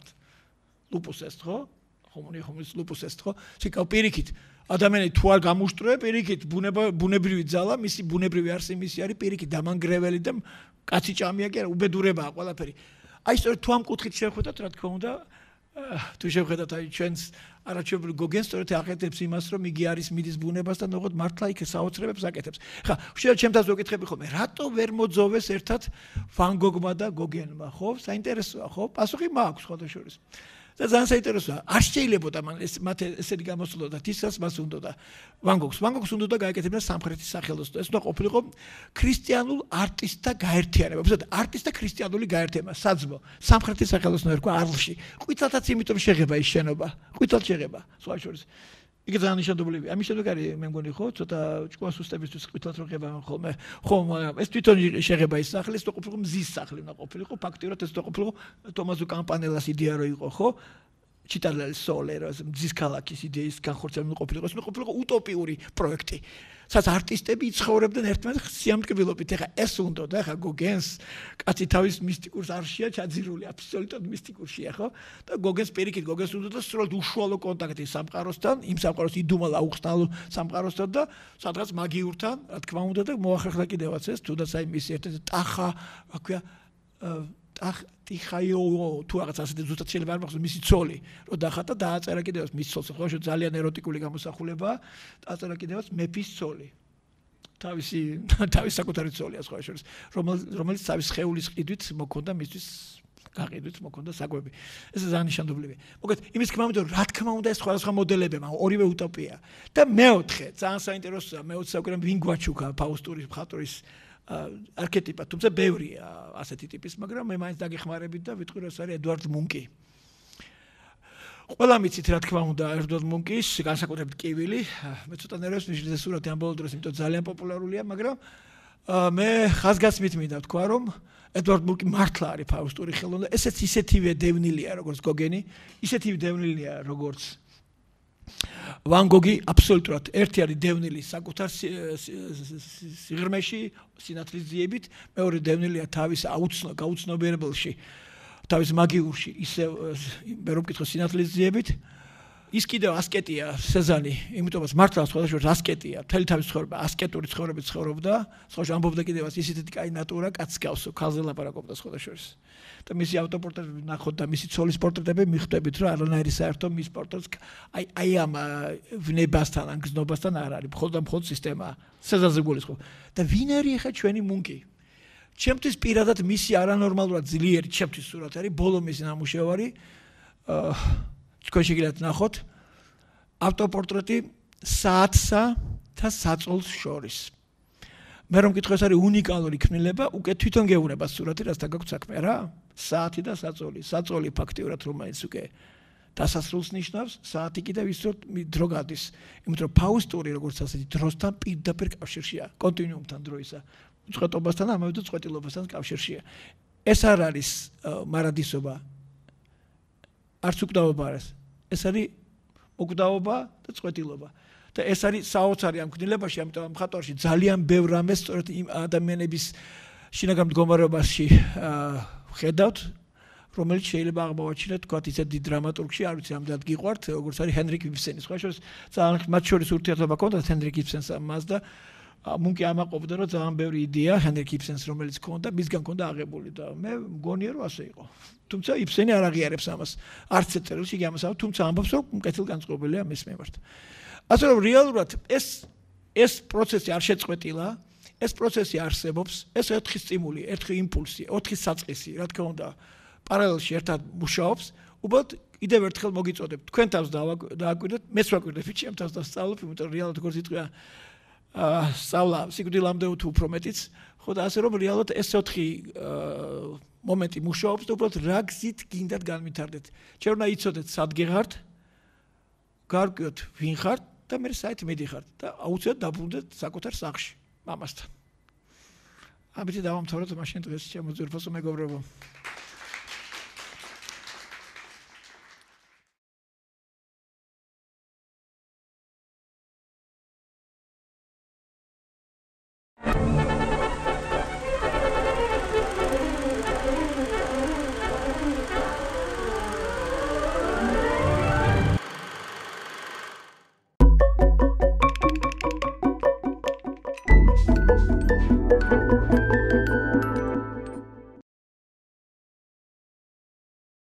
ლუპუს ეს ხო ხომის ლუპუს ეს ხო სიკავ პირიქით ადამიანი თუ არ გამუშტროე პირიქით ბუნებრივი ძალა მისი ბუნებრივი არსი მისი არის პირიქით დამანგრეველი და კაცი ჭამია კი არა უბედურებაა ყველაფერი აი სწორედ თუ ამ კუთხით შევხედათ რა თქმა უნდა თუ შევხედათ აი ჩვენს არაჩვეულებრივ გოგენს სწორედ აღეთებს იმას რომ იგი არის მიდის ბუნებასთან ოღონდ მართლა იქ საოცრებებს აკეთებს ხა შეიძლება ჩემთანს ვეკითხები ხოლმე რატო ვერ მოძოვეს ერთად ვან გოგმა და გოგენმა ხო საინტერესოა ხო პასუხი მაქვს სხვადასხვა და ძალიან საინტერესოა არ შეიძლებოდა მან მათ ესეთი გამოსულა და თისაც მას უნდოდა ვან გოგს უნდოდა გაეკეთებინა სამხრეთის სახელოსნო ეს უნდა ყოფილიყო ქრისტიანულ არტისტთა გაერთიანება უბრალოდ არტისტთა ქრისტიანული გაერთიანება საძმო სამხრეთის სახელოსნო ერქვა არლში ყვითალთაც იმიტომ შეღება ის შენობა ყვითალ შეღება სხვა შორის იგი ძალიან ნიშანდობლივია ამის შემდეგ არის მე მგონი ხო ცოტა ჭკუა სუსტებისთვის ყვითალთ რო ხება ხოლმე ხო ეს თვითონ შეღება ის სახლი ეს თუ ყოფილიყო მზის სახლი უნდა ყოფილიყო ფაქტიურად ეს თუ ყოფილიყო ტომაზო კამპანელას იდეა რო იყო ხო ჩიტალელ სოლერო მზის ქალაქის იდეის განხორციელება ყოფილიყო ეს ყოფილიყო უტოპიური პროექტი სადაც არტისტები იცხოვრებდნენ ერთმანეთს სიამტკბილობით ეხა ეს უნდა და ეხა გოგენს კაცი თავის მისტიკურს არშია ჩაძირული აბსოლუტურად მისტიკურშია ხო და გოგენს პირიქით გოგენს უნდა და სრულად უშუალო კონტაქტი სამყაროსთან იმ სამყაროს იდუმალ აუხსნალ სამყაროსთან და სადღაც მაგიურთან რა თქმა უნდა და მოახერხდა კიდევაც ეს თუნდაც აი მისი ერთ-ერთი ტახა რა ქვია ტიხაიო თუ რაღაც ასეთი ზუსტად შეიძლება არ მახსოვს მისი ცოლი რო დახატა დააწერა კიდევაც მის ცოლს ხო ძალიან ეროტიკული გამოსახულებაა დააწერა კიდევაც მეფის ცოლი თავის საკუთარი ცოლია სხვა შორის რომელიც თავის ხეულის ყიდვით მოქონდა მისთვის გაყიდვით მოქონდა საკვები. ეს ძალიან ნიშანდობლივია. მოკლედ, იმის თქმა უნდა, რა თქმა უნდა, ეს სხვადასხვა მოდელებია, მაგრამ ორივე უტოპია. და მეოთხე, ძალიან საინტერესოა, მე-20 საუკუნეში ვინ გვაჩუქა ფაუსტურის მხატვრის არქეტიპად, თუმცა ბევრია ასეთი ტიპის, მაგრამ მე მაინც დაგეხმარებით და ვიტყვი, რომ ეს არის ედვარდ მუნკი. ყველა მიცით, რა თქმა უნდა, ედვარდ მუნკის, განსაკუთრებით კივილი, მე ცოტა ნერვებს მიშლის ეს სურათი ამ ბოლო დროს, იმიტომ ძალიან პოპულარულია, მაგრამ მე ხაზგასმით მინდა ვთქვა, რომ ედვარდ მუნკი მართლა არის ფაუსტური ხელოვნება. ესეც ისეთივე დევნილია, როგორც გოგენი, ისეთივე დევნილია, როგორც ვან გოგი, აბსოლუტურად ერთი არის დევნილი საკუთარ სიღრმეში, სინათლის ძიებით, მეორე დევნილია თავის გაუცნობიერებელში, თავის მაგიურში, ისე მე რომ ვკითხო სინათლის ძიებით. ის კიდევ ასკეტია სეზანი, იმიტომაც მართლა სხვადასხვა ასკეტია, მთელი თავის ცხოვრება ასკეტური ცხოვრებით ცხოვრობდა, სხვადასხვა ამბობდა კიდევაც ისეთი კაი ნატურა კაცს გავს, ქალზე ლაპარაკობდა სხვადასხვა. და მისი ავტოპორტრეტები ნახოთ და მისი ცოლის პორტრეტები მიხვდებით, რომ არანაირი საერთო მის პორტრეტს აი ამ ვნებასთან, ან გზნობასთან არ არის, მხოლოდ სისტემა, სეზარზე გულისხმობ. და ვინ არის ახლა ჩვენი მუნკი? ჩემთვის პირადად მისი არანორმალურად ძლიერი ჩემთვის სურათი არის, ბოლო მისი ნამუშევარი თქვენ შეგიძლიათ ნახოთ ავტოპორტრეტი საათსა და საწოლს შორის. მე რომ მკითხო ეს არის უნიკალური ქმნილება, უკვე თვითონ გეუბნება სურათი, რასთან გაქვთ საქმე რა? საათი და საწოლი. საწოლი ფაქტიურად რომელიც უკვე დასასრულს ნიშნავს, საათი კიდევ ის დრო გადის. იმიტომ რომ ფაუსტური როგორც ასეთი დროსთან პირდაპირ კავშირშია, კონტინუუმთან დროისა. უწყვეტობასთან, ამავე დროს წყვეტილობასთან კავშირშია. ეს არ არის მარადისობა. არც უკვდავობა არის. ეს არის უკვდავობა და წყვეტილობა. და ეს არის საოცარი ამ ქმნილებაში, ამიტომ ამ მხატვარში ძალიან ბევრ რამეს სწორედ იმ ადამიანების შინაგან მდგომარეობაში ხედავთ, რომელიც შეიძლება აღმოვაჩინოთ, თქვათ ისეთ დიდ დრამატურგში, არ ვიცი, ამდენად გიყვართ, როგორც არის ჰენრიკ იბსენი. სხვა შორის ძალიან მათ შორის ურთიერთობა ჰქონდათ ჰენრიკ იბსენს მას და მუნკი ამაყობდა, რომ ძალიან ბევრი იდეა ჰენრიკ იბსენს, რომელიც ჰქონდა, მისგან ჰქონდა აღებული და მე მგონია, რომ ასე იყო. თუმცა იბსენი არ აღიარებს ამას. არც ერთ წერილში იგი ამას ამბობს, თუმცა ამბობს, რომ კეთილგანწყობილია მის მიმართ. ასე რომ რეალურად ეს პროცესი არ შეწყვეტილა, ეს პროცესი არსებობს, ეს ოთხი სტიმული, ოთხი იმპულსი, ოთხი საწყისი, რა თქმა უნდა, პარალელში ერთად მუშაობს, უბრალოდ კიდევ ერთხელ მოგიწოდებ, თქვენ თავს დააკვირდეთ, მეც ვაკვირდებ, ჩემ თავს დავსწავლობ, იმიტომ რომ რეალურად როგორც იტყვია სწავლა სიკვდილამდე თუ უფრო მეტიც, ხო და ასე რომ რეალურად ეს ოთხი მომენტი მუშაობს და უბრალოდ რა გზით გინდათ განვითარდეთ. ჩვენ უნდა იცოდეთ სად გეღართ, გარკვიოთ ვინ ხართ და მე საით მიდიხართ და აუცილებლად დაბრუნდეთ საკუთარ სახლში მამასთან. ამით დავამთავროთ მაშინ დღეს ჩემო ძვირფასო მეგობრებო.